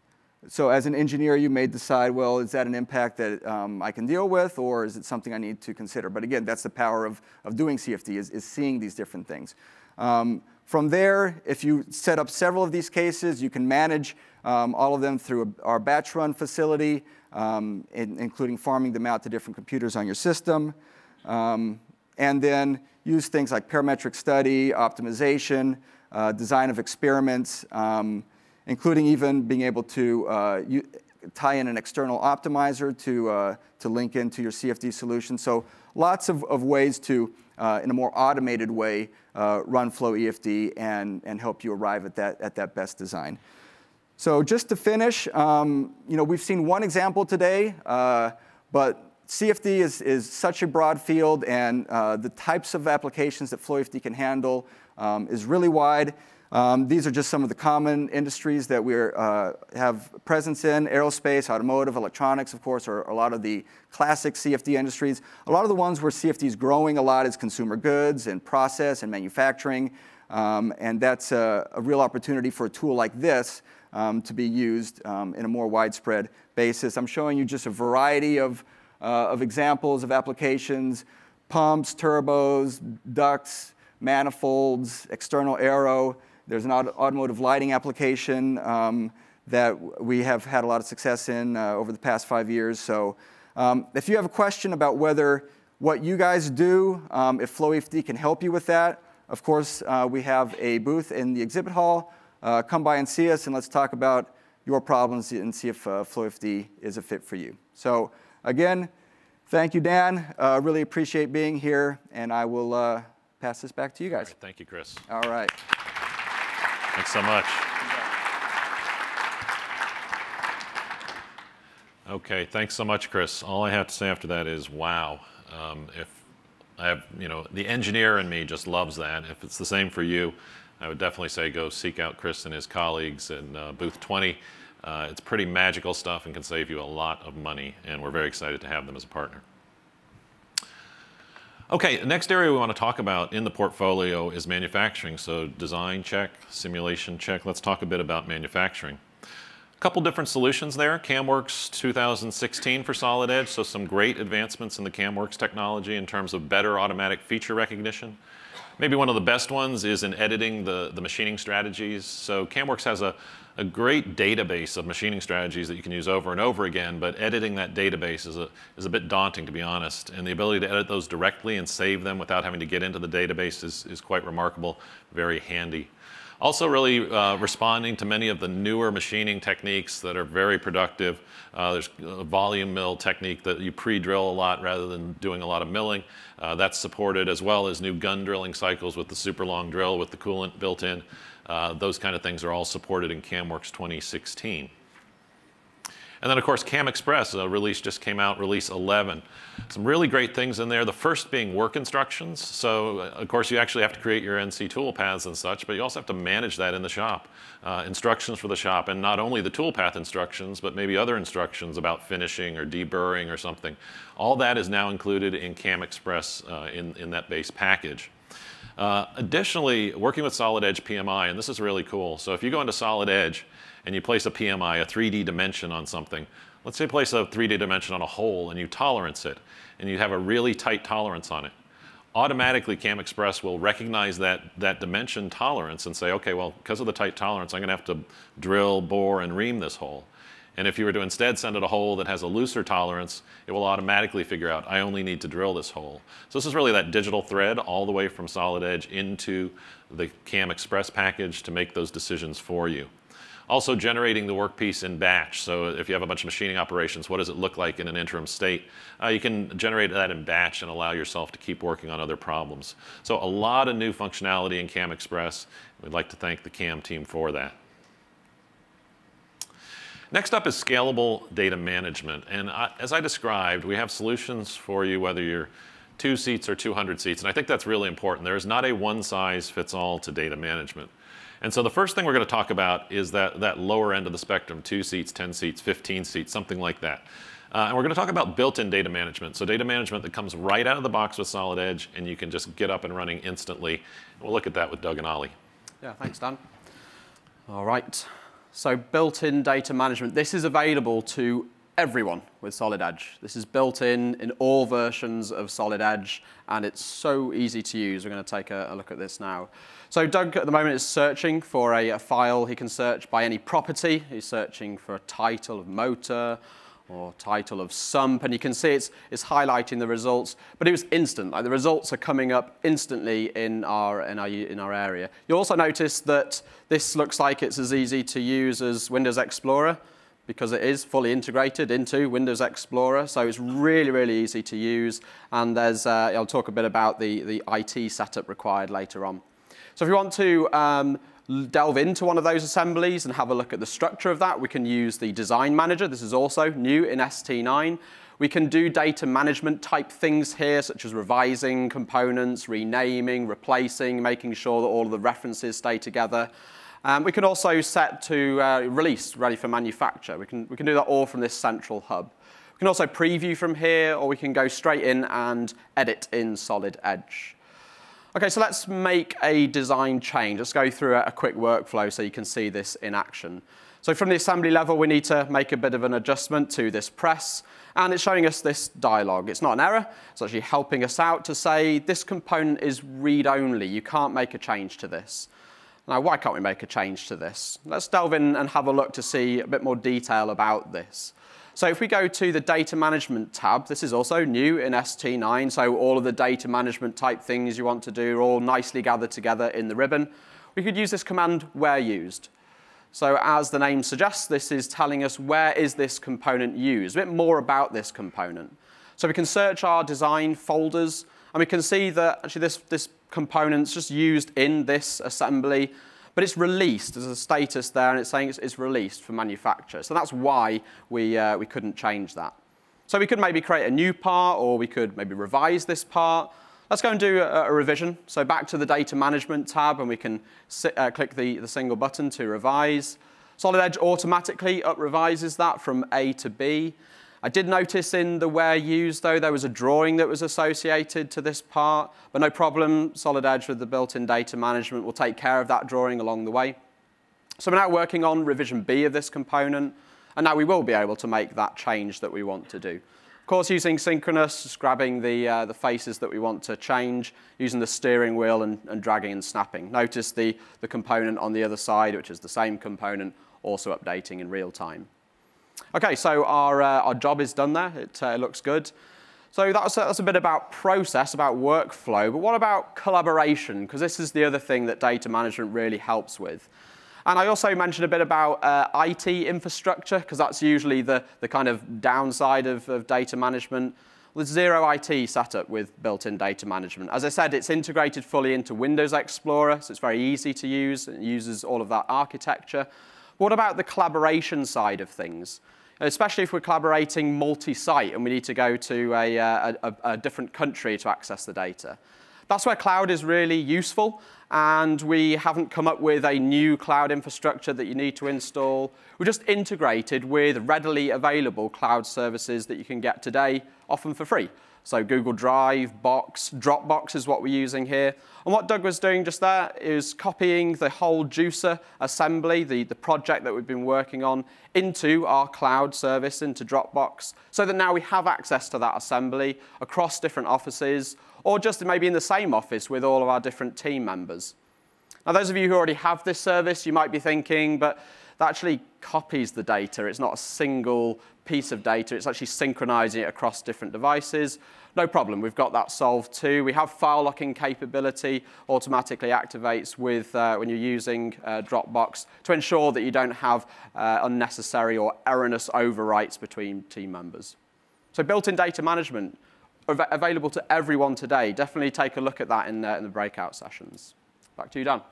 So as an engineer, you may decide, well, is that an impact that I can deal with, or is it something I need to consider? But again, that's the power of doing CFD, is seeing these different things. From there, if you set up several of these cases, you can manage all of them through our batch run facility, including farming them out to different computers on your system. And then use things like parametric study, optimization, design of experiments, including even being able to tie in an external optimizer to link into your CFD solution. So lots of ways to, in a more automated way, run Flow EFD and help you arrive at that best design. So just to finish, we've seen one example today, but CFD is such a broad field, and the types of applications that Flow EFD can handle is really wide. These are just some of the common industries that we have presence in: aerospace, automotive, electronics, of course, are a lot of the classic CFD industries. A lot of the ones where CFD is growing a lot is consumer goods and process and manufacturing, and that's a real opportunity for a tool like this to be used in a more widespread basis. I'm showing you just a variety of examples of applications: pumps, turbos, ducts, manifolds, external aero. There's an automotive lighting application that we have had a lot of success in over the past 5 years. So if you have a question about whether what you guys do, if Flow EFD can help you with that, of course, we have a booth in the exhibit hall. Come by and see us, and let's talk about your problems and see if Flow EFD is a fit for you. So again, thank you, Dan. Really appreciate being here, and I will pass this back to you guys. Right, thank you, Chris. All right. Thanks so much. Okay, thanks so much, Chris. All I have to say after that is, wow. If I have, the engineer in me just loves that. If it's the same for you, I would definitely say go seek out Chris and his colleagues in booth 20. It's pretty magical stuff and can save you a lot of money, and we're very excited to have them as a partner. Okay, the next area we want to talk about in the portfolio is manufacturing. So design check, simulation check. Let's talk a bit about manufacturing. A couple different solutions there. CamWorks 2016 for Solid Edge, so some great advancements in the CamWorks technology in terms of better automatic feature recognition. Maybe one of the best ones is in editing the machining strategies. So CamWorks has a great database of machining strategies that you can use over and over again, but editing that database is a bit daunting, to be honest. And the ability to edit those directly and save them without having to get into the database is quite remarkable, very handy. Also really responding to many of the newer machining techniques that are very productive. There's a volume mill technique that you pre-drill a lot rather than doing a lot of milling. That's supported, as well as new gun drilling cycles with the super long drill with the coolant built in. Those kind of things are all supported in CamWorks 2016. And then, of course, Cam Express, a release just came out, release 11. Some really great things in there, the first being work instructions. So, of course, you actually have to create your NC toolpaths and such, but you also have to manage that in the shop. Instructions for the shop, and not only the toolpath instructions, but maybe other instructions about finishing or deburring or something. All that is now included in Cam Express in that base package. Additionally, working with Solid Edge PMI, and this is really cool. So if you go into Solid Edge and you place a PMI, a 3D dimension on something, let's say place a 3D dimension on a hole and you tolerance it, and you have a really tight tolerance on it. Automatically, Cam Express will recognize that dimension tolerance and say, okay, well, because of the tight tolerance, I'm going to have to drill, bore, and ream this hole. And if you were to instead send it a hole that has a looser tolerance, it will automatically figure out, I only need to drill this hole. So this is really that digital thread all the way from Solid Edge into the Cam Express package to make those decisions for you. Also generating the workpiece in batch. So if you have a bunch of machining operations, what does it look like in an interim state? You can generate that in batch and allow yourself to keep working on other problems. So a lot of new functionality in Cam Express. We'd like to thank the Cam team for that. Next up is scalable data management. And as I described, we have solutions for you whether you're 2 seats or 200 seats. And I think that's really important. There is not a one-size-fits-all to data management. And so the first thing we're going to talk about is that lower end of the spectrum, 2 seats, 10 seats, 15 seats, something like that. And we're going to talk about built-in data management. So data management that comes right out of the box with Solid Edge, and you can just get up and running instantly. We'll look at that with Doug and Ollie. Yeah, thanks, Dan. All right. So built-in data management. This is available to everyone with Solid Edge. This is built in all versions of Solid Edge, and it's so easy to use. We're going to take a look at this now. So Doug, at the moment, is searching for a file. He can search by any property. He's searching for a title of motor or title of sump, and you can see it's highlighting the results, but it was instant. Like, the results are coming up instantly in our area. You'll also notice that this looks like it's as easy to use as Windows Explorer, because it is fully integrated into Windows Explorer, so it's really, really easy to use. And there's, I'll talk a bit about the IT setup required later on. So if you want to delve into one of those assemblies and have a look at the structure of that, we can use the Design Manager. This is also new in ST9. We can do data management type things here, such as revising components, renaming, replacing, making sure that all of the references stay together. We can also set to release, ready for manufacture. We can do that all from this central hub. We can also preview from here, or we can go straight in and edit in Solid Edge. OK, so let's make a design change. Let's go through a quick workflow so you can see this in action. So from the assembly level, we need to make a bit of an adjustment to this press. And it's showing us this dialog. It's not an error. It's actually helping us out to say this component is read-only. You can't make a change to this. Now, why can't we make a change to this? Let's delve in and have a look to see a bit more detail about this. So if we go to the Data Management tab, this is also new in ST9, so all of the data management type things you want to do are all nicely gathered together in the ribbon. We could use this command, where used. So as the name suggests, this is telling us where is this component used, a bit more about this component. So we can search our design folders, and we can see that actually this component's just used in this assembly, but it's released. There's a status there, and it's saying it's released for manufacture. So that's why we couldn't change that. So we could maybe create a new part, or we could maybe revise this part. Let's go and do a revision. So back to the Data Management tab, and we can click the single button to revise. Solid Edge automatically up-revises that from A to B. I did notice in the where used, though, there was a drawing that was associated to this part, but no problem. Solid Edge with the built-in data management will take care of that drawing along the way. So we're now working on revision B of this component, and now we will be able to make that change that we want to do. Of course, using synchronous, just grabbing the faces that we want to change, using the steering wheel and dragging and snapping. Notice the component on the other side, which is the same component, also updating in real time. OK, so our job is done there. It looks good. So that's a bit about process, about workflow. But what about collaboration? Because this is the other thing that data management really helps with. And I also mentioned a bit about IT infrastructure, because that's usually the kind of downside of data management. There's zero IT setup with built-in data management. As I said, it's integrated fully into Windows Explorer, so it's very easy to use. It uses all of that architecture. What about the collaboration side of things? Especially if we're collaborating multi-site and we need to go to a different country to access the data. That's where cloud is really useful, and we haven't come up with a new cloud infrastructure that you need to install. We're just integrated with readily available cloud services that you can get today, often for free. So Google Drive, Box, Dropbox is what we're using here. And what Doug was doing just there is copying the whole Juicer assembly, the project that we've been working on, into our cloud service, into Dropbox, so that now we have access to that assembly across different offices, or just maybe in the same office with all of our different team members. Now, those of you who already have this service, you might be thinking, but that actually copies the data. It's not a single piece of data. It's actually synchronizing it across different devices. No problem. We've got that solved too. We have file locking capability, automatically activates with when you're using Dropbox to ensure that you don't have unnecessary or erroneous overwrites between team members. So built-in data management available to everyone today. Definitely take a look at that in the breakout sessions. Back to you, Dan.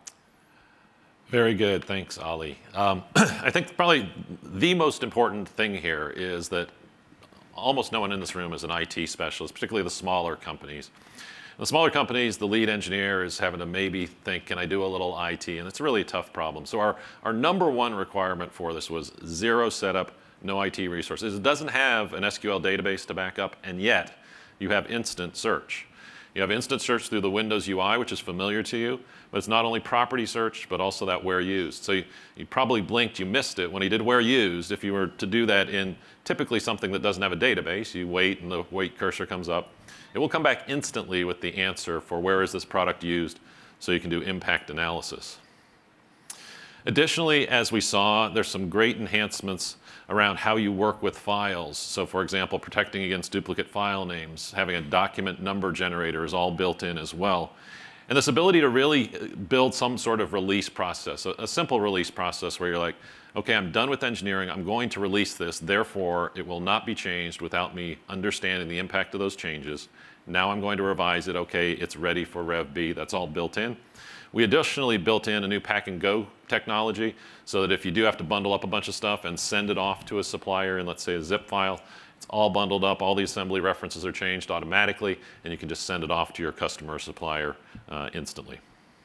Very good. Thanks, Ollie. I think probably the most important thing here is that almost no one in this room is an IT specialist, particularly the smaller companies. The smaller companies, the lead engineer is having to maybe think, can I do a little IT? And it's really a tough problem. So our number one requirement for this was zero setup, no IT resources. It doesn't have an SQL database to back up, and yet you have instant search. You have instant search through the Windows UI, which is familiar to you, but it's not only property search, but also that where used. So you probably blinked, you missed it when he did where used. If you were to do that in typically something that doesn't have a database, you wait and the wait cursor comes up. It will come back instantly with the answer for where is this product used, so you can do impact analysis. Additionally, as we saw, there's some great enhancements around how you work with files. So for example, protecting against duplicate file names, having a document number generator is all built in as well. And this ability to really build some sort of release process, a simple release process where you're like, okay, I'm done with engineering, I'm going to release this, therefore it will not be changed without me understanding the impact of those changes. Now I'm going to revise it, okay, it's ready for Rev B, that's all built in. We additionally built in a new pack and go technology so that if you do have to bundle up a bunch of stuff and send it off to a supplier in, let's say, a zip file, it's all bundled up, all the assembly references are changed automatically, and you can just send it off to your customer or supplier instantly.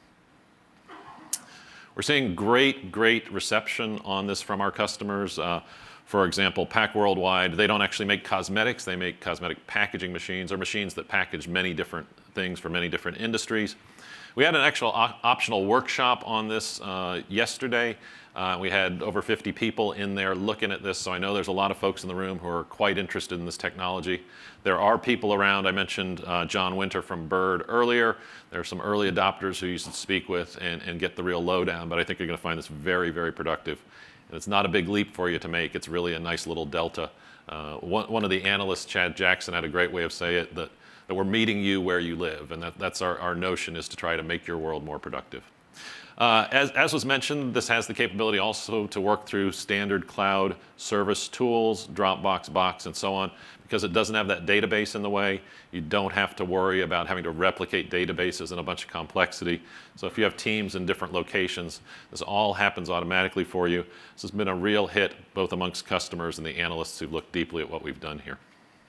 We're seeing great reception on this from our customers. For example, Pack Worldwide, they don't actually make cosmetics, they make cosmetic packaging machines, or machines that package many different things for many different industries. We had an actual optional workshop on this yesterday. We had over 50 people in there looking at this, so I know there's a lot of folks in the room who are quite interested in this technology. There are people around. I mentioned John Winter from Bird earlier. There are some early adopters who you should speak with and get the real lowdown, but I think you're going to find this very productive. And it's not a big leap for you to make. It's really a nice little delta. One of the analysts, Chad Jackson, had a great way of saying it, that we're meeting you where you live, and that's our notion, is to try to make your world more productive. As was mentioned, this has the capability also to work through standard cloud service tools, Dropbox, Box, and so on. Because it doesn't have that database in the way, you don't have to worry about having to replicate databases and a bunch of complexity. So if you have teams in different locations, this all happens automatically for you. This has been a real hit both amongst customers and the analysts who've looked deeply at what we've done here.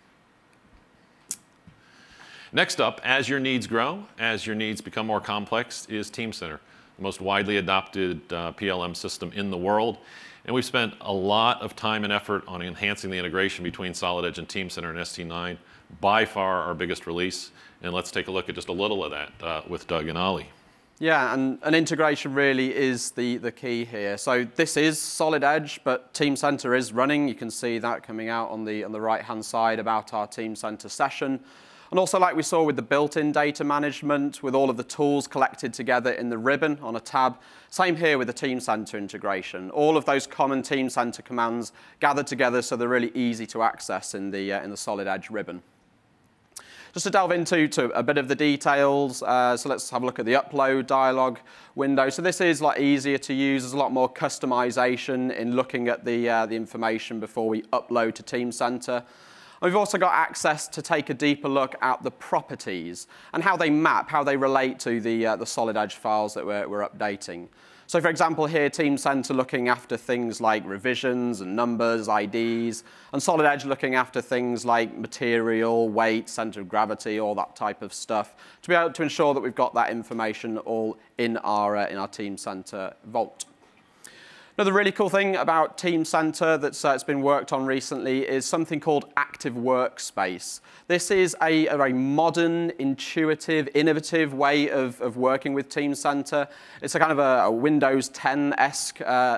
Next up, as your needs grow, as your needs become more complex, is Teamcenter, the most widely adopted PLM system in the world. And we've spent a lot of time and effort on enhancing the integration between Solid Edge and Teamcenter and ST9, by far our biggest release. And let's take a look at just a little of that with Doug and Ollie. Yeah, and integration really is the key here. So this is Solid Edge, but Teamcenter is running. You can see that coming out on the right-hand side about our Teamcenter session. And also, like we saw with the built-in data management, with all of the tools collected together in the ribbon on a tab, same here with the Teamcenter integration. All of those common Teamcenter commands gathered together so they're really easy to access in the Solid Edge ribbon. Just to delve into a bit of the details, so let's have a look at the upload dialog window. So this is a lot easier to use. There's a lot more customization in looking at the information before we upload to Teamcenter. We've also got access to take a deeper look at the properties and how they map, how they relate to the Solid Edge files that we're updating. So for example, here, Teamcenter looking after things like revisions and numbers, IDs, and Solid Edge looking after things like material, weight, center of gravity, all that type of stuff, to be able to ensure that we've got that information all in our Teamcenter vault. Another really cool thing about Teamcenter that's it's been worked on recently is something called Active Workspace. This is a very modern, intuitive, innovative way of working with Teamcenter. It's a kind of a Windows 10-esque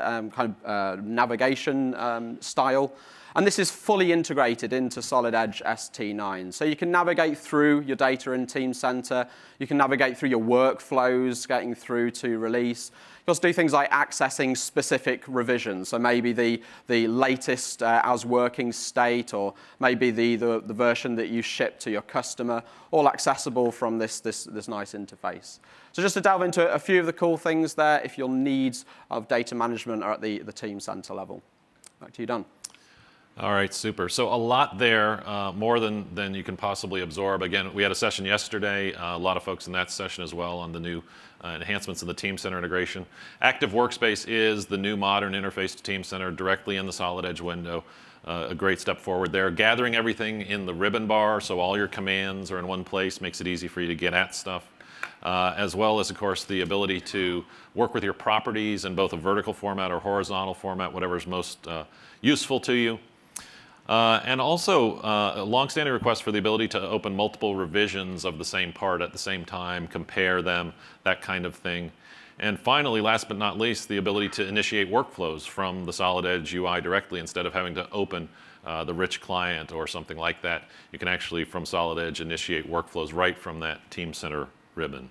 navigation style. And this is fully integrated into Solid Edge ST9. So you can navigate through your data in Teamcenter. You can navigate through your workflows, getting through to release. You also do things like accessing specific revisions. So maybe the latest as working state, or maybe the version that you ship to your customer, all accessible from this nice interface. So just to delve into a few of the cool things there, if your needs of data management are at the Teamcenter level. Back to you, Don. All right, super. So a lot there, more than you can possibly absorb. Again, we had a session yesterday, a lot of folks in that session as well on the new enhancements in the Teamcenter integration. Active Workspace is the new modern interface to Teamcenter directly in the Solid Edge window. A great step forward there. Gathering everything in the ribbon bar, so all your commands are in one place, makes it easy for you to get at stuff. As well as, of course, the ability to work with your properties in both a vertical format or horizontal format, whatever is most useful to you. And also a long-standing request for the ability to open multiple revisions of the same part at the same time, compare them, that kind of thing. And finally, last but not least, the ability to initiate workflows from the Solid Edge UI directly instead of having to open the rich client or something like that. You can actually, from Solid Edge, initiate workflows right from that Team Center ribbon.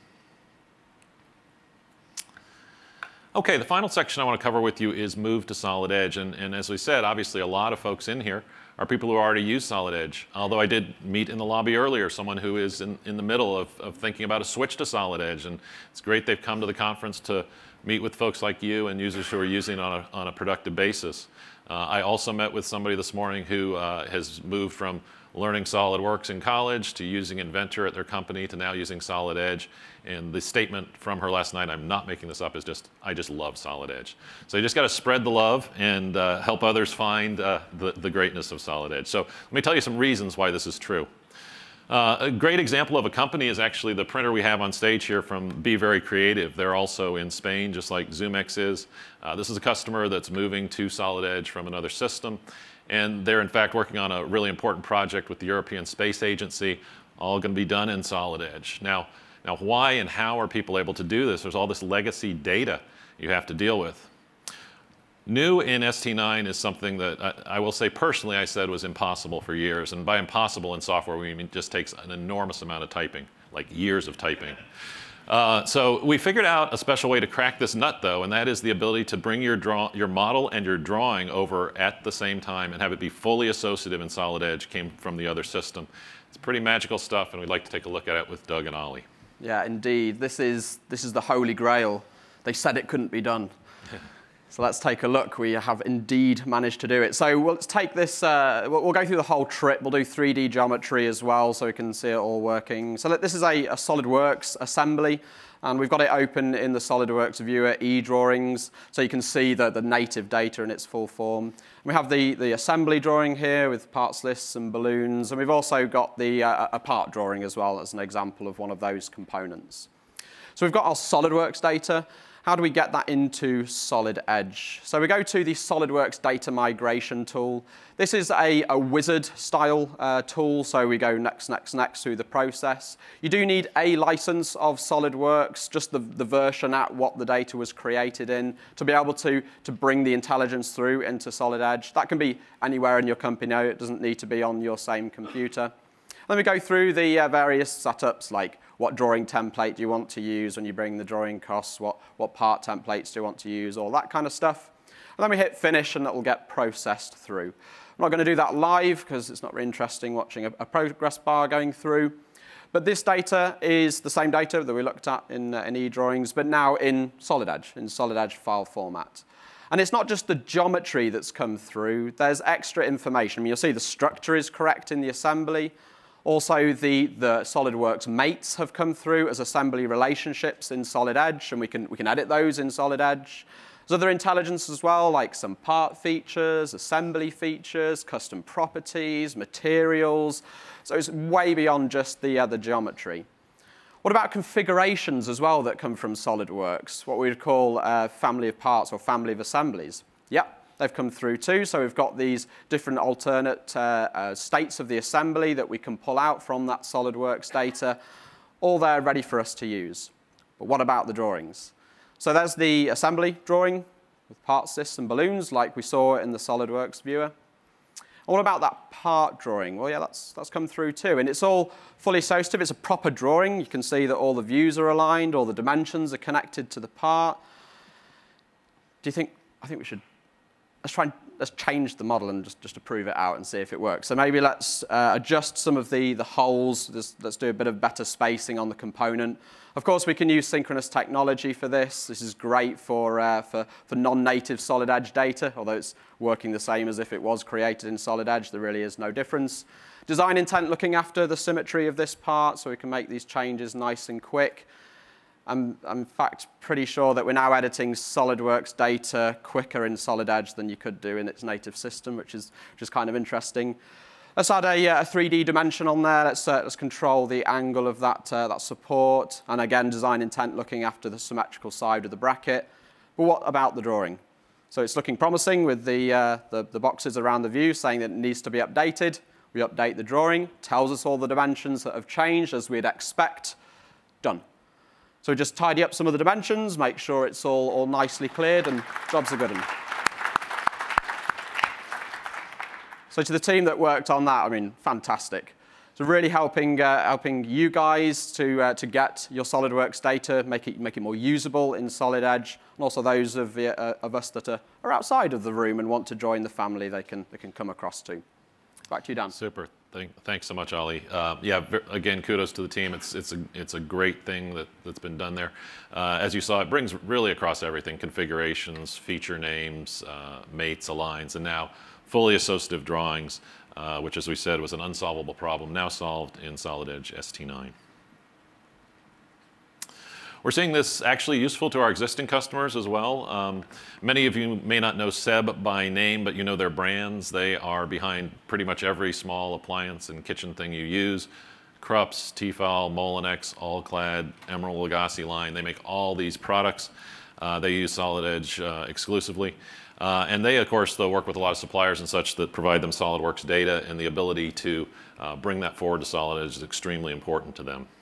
Okay, the final section I want to cover with you is move to Solid Edge. And as we said, obviously a lot of folks in here are people who already use Solid Edge. Although I did meet in the lobby earlier someone who is in the middle of thinking about a switch to Solid Edge. And it's great they've come to the conference to meet with folks like you and users who are using it on a productive basis. I also met with somebody this morning who has moved from learning SolidWorks in college to using Inventor at their company to now using Solid Edge. And the statement from her last night, I'm not making this up, is just, I just love Solid Edge. So you just got to spread the love and help others find the greatness of Solid Edge. So let me tell you some reasons why this is true. A great example of a company is actually the printer we have on stage here from Be Very Creative. They're also in Spain, just like ZoomX is. This is a customer that's moving to Solid Edge from another system. And they're, in fact, working on a really important project with the European Space Agency, all going to be done in Solid Edge. Now, why and how are people able to do this? There's all this legacy data you have to deal with. New in ST9 is something that I will say personally I said was impossible for years. And by impossible in software, we mean it just takes an enormous amount of typing, like years of typing. So we figured out a special way to crack this nut, though, and that is the ability to bring your model and your drawing over at the same time and have it be fully associative in Solid Edge. Came from the other system. It's pretty magical stuff, and we'd like to take a look at it with Doug and Ollie. Yeah, indeed. This is the holy grail. They said it couldn't be done. So let's take a look. We have indeed managed to do it. So let's take this, we'll go through the whole trip. We'll do 3D geometry as well so we can see it all working. So this is a SolidWorks assembly. And we've got it open in the SolidWorks viewer, eDrawings, so you can see the native data in its full form. And we have the assembly drawing here with parts lists and balloons. And we've also got the a part drawing as well as an example of one of those components. So we've got our SolidWorks data. How do we get that into Solid Edge? So we go to the SolidWorks data migration tool. This is a wizard style tool, so we go next through the process. You do need a license of SolidWorks, just the version at what the data was created in, to be able to bring the intelligence through into Solid Edge. That can be anywhere in your company. It doesn't need to be on your same computer. Then we go through the various setups, like what drawing template do you want to use when you bring the drawing costs, what part templates do you want to use, all that kind of stuff. And then we hit finish, and that will get processed through. I'm not going to do that live, because it's not really interesting watching a progress bar going through. But this data is the same data that we looked at in eDrawings, but now in Solid Edge file format. And it's not just the geometry that's come through. There's extra information. I mean, you'll see the structure is correct in the assembly. Also, the SolidWorks mates have come through as assembly relationships in Solid Edge, and we can edit those in Solid Edge. There's other intelligence as well, like some part features, assembly features, custom properties, materials. So it's way beyond just the geometry. What about configurations as well that come from SolidWorks, what we'd call a family of parts or family of assemblies? Yep. They've come through too, so we've got these different alternate states of the assembly that we can pull out from that SolidWorks data, all there ready for us to use. But what about the drawings? So there's the assembly drawing with parts lists and balloons like we saw in the SolidWorks viewer. And what about that part drawing? Well, yeah, that's come through too, and it's all fully associative. It's a proper drawing. You can see that all the views are aligned, all the dimensions are connected to the part. I think we should let's change the model and just to prove it out and see if it works. So maybe let's adjust some of the holes. Let's do a bit of better spacing on the component. Of course, we can use synchronous technology for this. This is great for non-native Solid Edge data, although it's working the same as if it was created in Solid Edge. There really is no difference. Design intent looking after the symmetry of this part, so we can make these changes nice and quick. I'm in fact pretty sure that we're now editing SolidWorks data quicker in Solid Edge than you could do in its native system, which is kind of interesting. Let's add a 3D dimension on there. Let's control the angle of that support. And again, design intent looking after the symmetrical side of the bracket. But what about the drawing? So it's looking promising with the boxes around the view saying that it needs to be updated. We update the drawing, tells us all the dimensions that have changed as we'd expect. Done. So we just tidy up some of the dimensions, make sure it's all nicely cleared, and jobs are good. So to the team that worked on that, I mean, fantastic. So really helping you guys to get your SolidWorks data, make it more usable in Solid Edge, and also those of us that are outside of the room and want to join the family, they can come across to. Back to you, Dan. Super. Thanks so much, Ollie. Yeah, again, kudos to the team. It's a great thing that's been done there. As you saw, it brings really across everything: configurations, feature names, mates, aligns, and now fully associative drawings, which, as we said, was an unsolvable problem, now solved in Solid Edge ST9. We're seeing this actually useful to our existing customers as well. Many of you may not know Seb by name, but you know their brands. They are behind pretty much every small appliance and kitchen thing you use. Krups, Tefal, Molenex, Allclad, Emerald Lagasse line. They make all these products. They use Solid Edge exclusively. And they, of course, though, work with a lot of suppliers and such that provide them SolidWorks data, and the ability to bring that forward to Solid Edge is extremely important to them.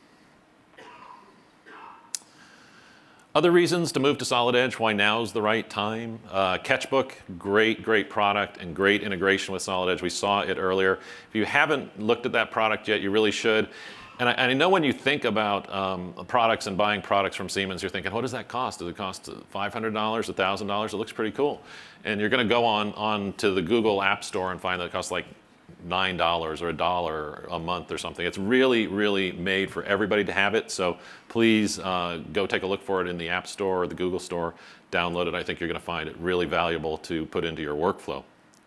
Other reasons to move to Solid Edge, why now is the right time. Catchbook, great product and great integration with Solid Edge. We saw it earlier. If you haven't looked at that product yet, you really should. And I know when you think about products and buying products from Siemens, you're thinking, what does that cost? Does it cost $500, $1,000? It looks pretty cool. And you're going to go on to the Google App Store and find that it costs like $9 or $1 a month or something. It's really made for everybody to have it. So please go take a look for it in the App Store or the Google Store. Download it. I think you're going to find it really valuable to put into your workflow.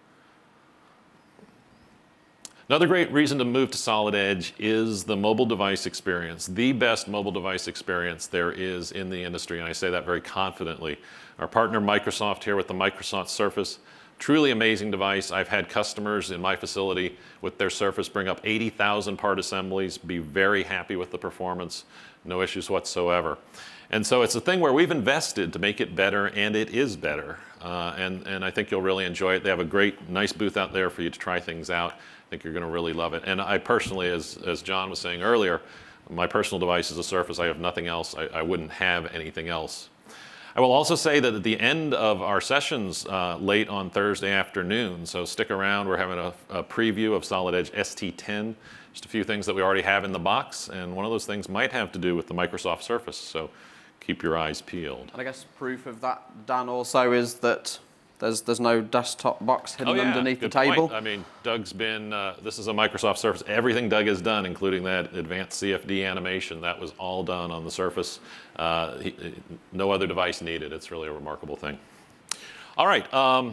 Another great reason to move to Solid Edge is the mobile device experience. The best mobile device experience there is in the industry, and I say that very confidently. Our partner Microsoft here with the Microsoft Surface, truly amazing device. I've had customers in my facility with their Surface bring up 80,000 part assemblies, be very happy with the performance, no issues whatsoever. And so it's a thing where we've invested to make it better, and it is better. And I think you'll really enjoy it. They have a nice booth out there for you to try things out. I think you're going to really love it. And I personally, as John was saying earlier, my personal device is a Surface. I have nothing else. I wouldn't have anything else. I will also say that at the end of our sessions late on Thursday afternoon, so stick around, we're having a preview of Solid Edge ST10, just a few things that we already have in the box, and one of those things might have to do with the Microsoft Surface, so keep your eyes peeled. And I guess proof of that, Dan, also is that there's no desktop box hidden underneath the table. Point. I mean, Doug's been, this is a Microsoft Surface. Everything Doug has done, including that advanced CFD animation, that was all done on the Surface. No other device needed. It's really a remarkable thing. All right.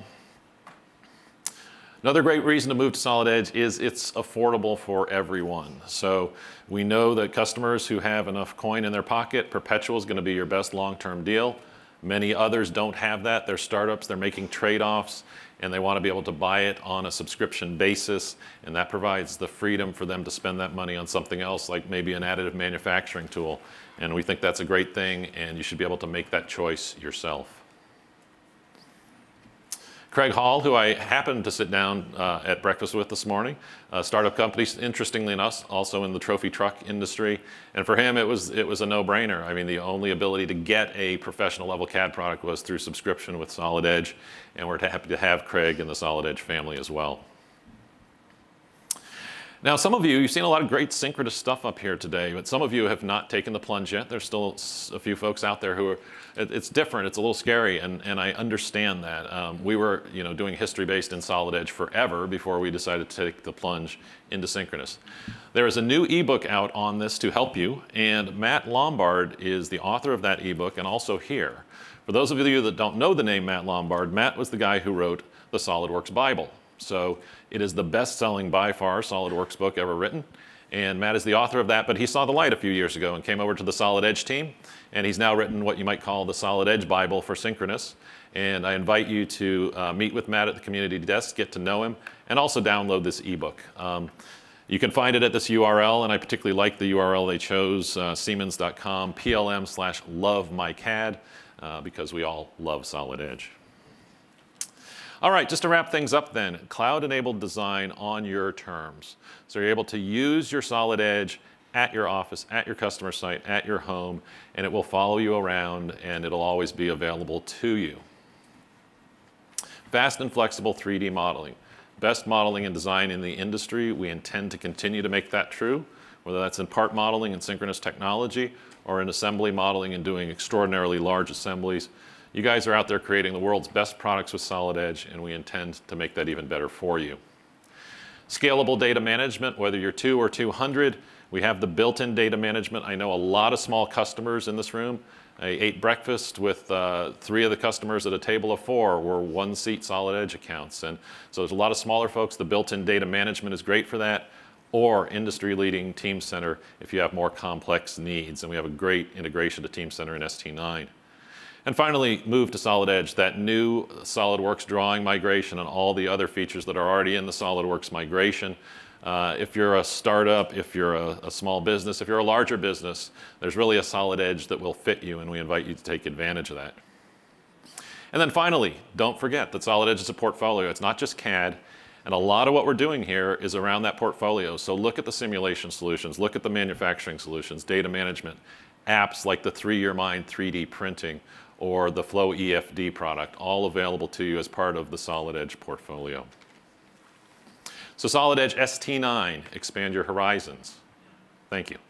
Another great reason to move to Solid Edge is it's affordable for everyone. So we know that customers who have enough coin in their pocket, Perpetual is going to be your best long-term deal. Many others don't have that. They're startups, they're making trade-offs, and they want to be able to buy it on a subscription basis, and that provides the freedom for them to spend that money on something else, like maybe an additive manufacturing tool. And we think that's a great thing, and you should be able to make that choice yourself. Craig Hall, who I happened to sit down at breakfast with this morning, a startup company, interestingly enough, also in the trophy truck industry. And for him, it was a no-brainer. I mean, the only ability to get a professional level CAD product was through subscription with Solid Edge. And we're happy to have Craig in the Solid Edge family as well. Now, some of you've seen a lot of great synchronous stuff up here today, but some of you have not taken the plunge yet. There's still a few folks out there who are, it's different, it's a little scary, and I understand that. We were doing history-based in Solid Edge forever before we decided to take the plunge into synchronous. There is a new ebook out on this to help you, and Matt Lombard is the author of that ebook and also here. For those of you that don't know the name Matt Lombard, Matt was the guy who wrote the SolidWorks Bible. So it is the best-selling, by far, SolidWorks book ever written. And Matt is the author of that, but he saw the light a few years ago and came over to the Solid Edge team. And he's now written what you might call the Solid Edge Bible for synchronous. And I invite you to meet with Matt at the community desk, get to know him, and also download this ebook. You can find it at this URL, and I particularly like the URL they chose, siemens.com, PLM/lovemycad, because we all love Solid Edge. All right, just to wrap things up then, cloud-enabled design on your terms. So you're able to use your Solid Edge at your office, at your customer site, at your home, and it will follow you around and it'll always be available to you. Fast and flexible 3D modeling. Best modeling and design in the industry. We intend to continue to make that true, whether that's in part modeling and synchronous technology or in assembly modeling and doing extraordinarily large assemblies. You guys are out there creating the world's best products with Solid Edge, and we intend to make that even better for you. Scalable data management, whether you're 2 or 200, we have the built-in data management. I know a lot of small customers in this room. I ate breakfast with 3 of the customers at a table of 4 were 1-seat Solid Edge accounts. And so there's a lot of smaller folks. The built-in data management is great for that, or industry-leading Team Center if you have more complex needs. And we have a great integration to Team Center and ST9. And finally, move to Solid Edge, that new SolidWorks drawing migration and all the other features that are already in the SolidWorks migration. If you're a startup, if you're a small business, if you're a larger business, there's really a Solid Edge that will fit you, and we invite you to take advantage of that. And then finally, don't forget that Solid Edge is a portfolio. It's not just CAD, and a lot of what we're doing here is around that portfolio. So look at the simulation solutions, look at the manufacturing solutions, data management, apps like the 3Year Mind 3D printing, or the Flow EFD product, all available to you as part of the Solid Edge portfolio. So Solid Edge ST9, expand your horizons. Thank you.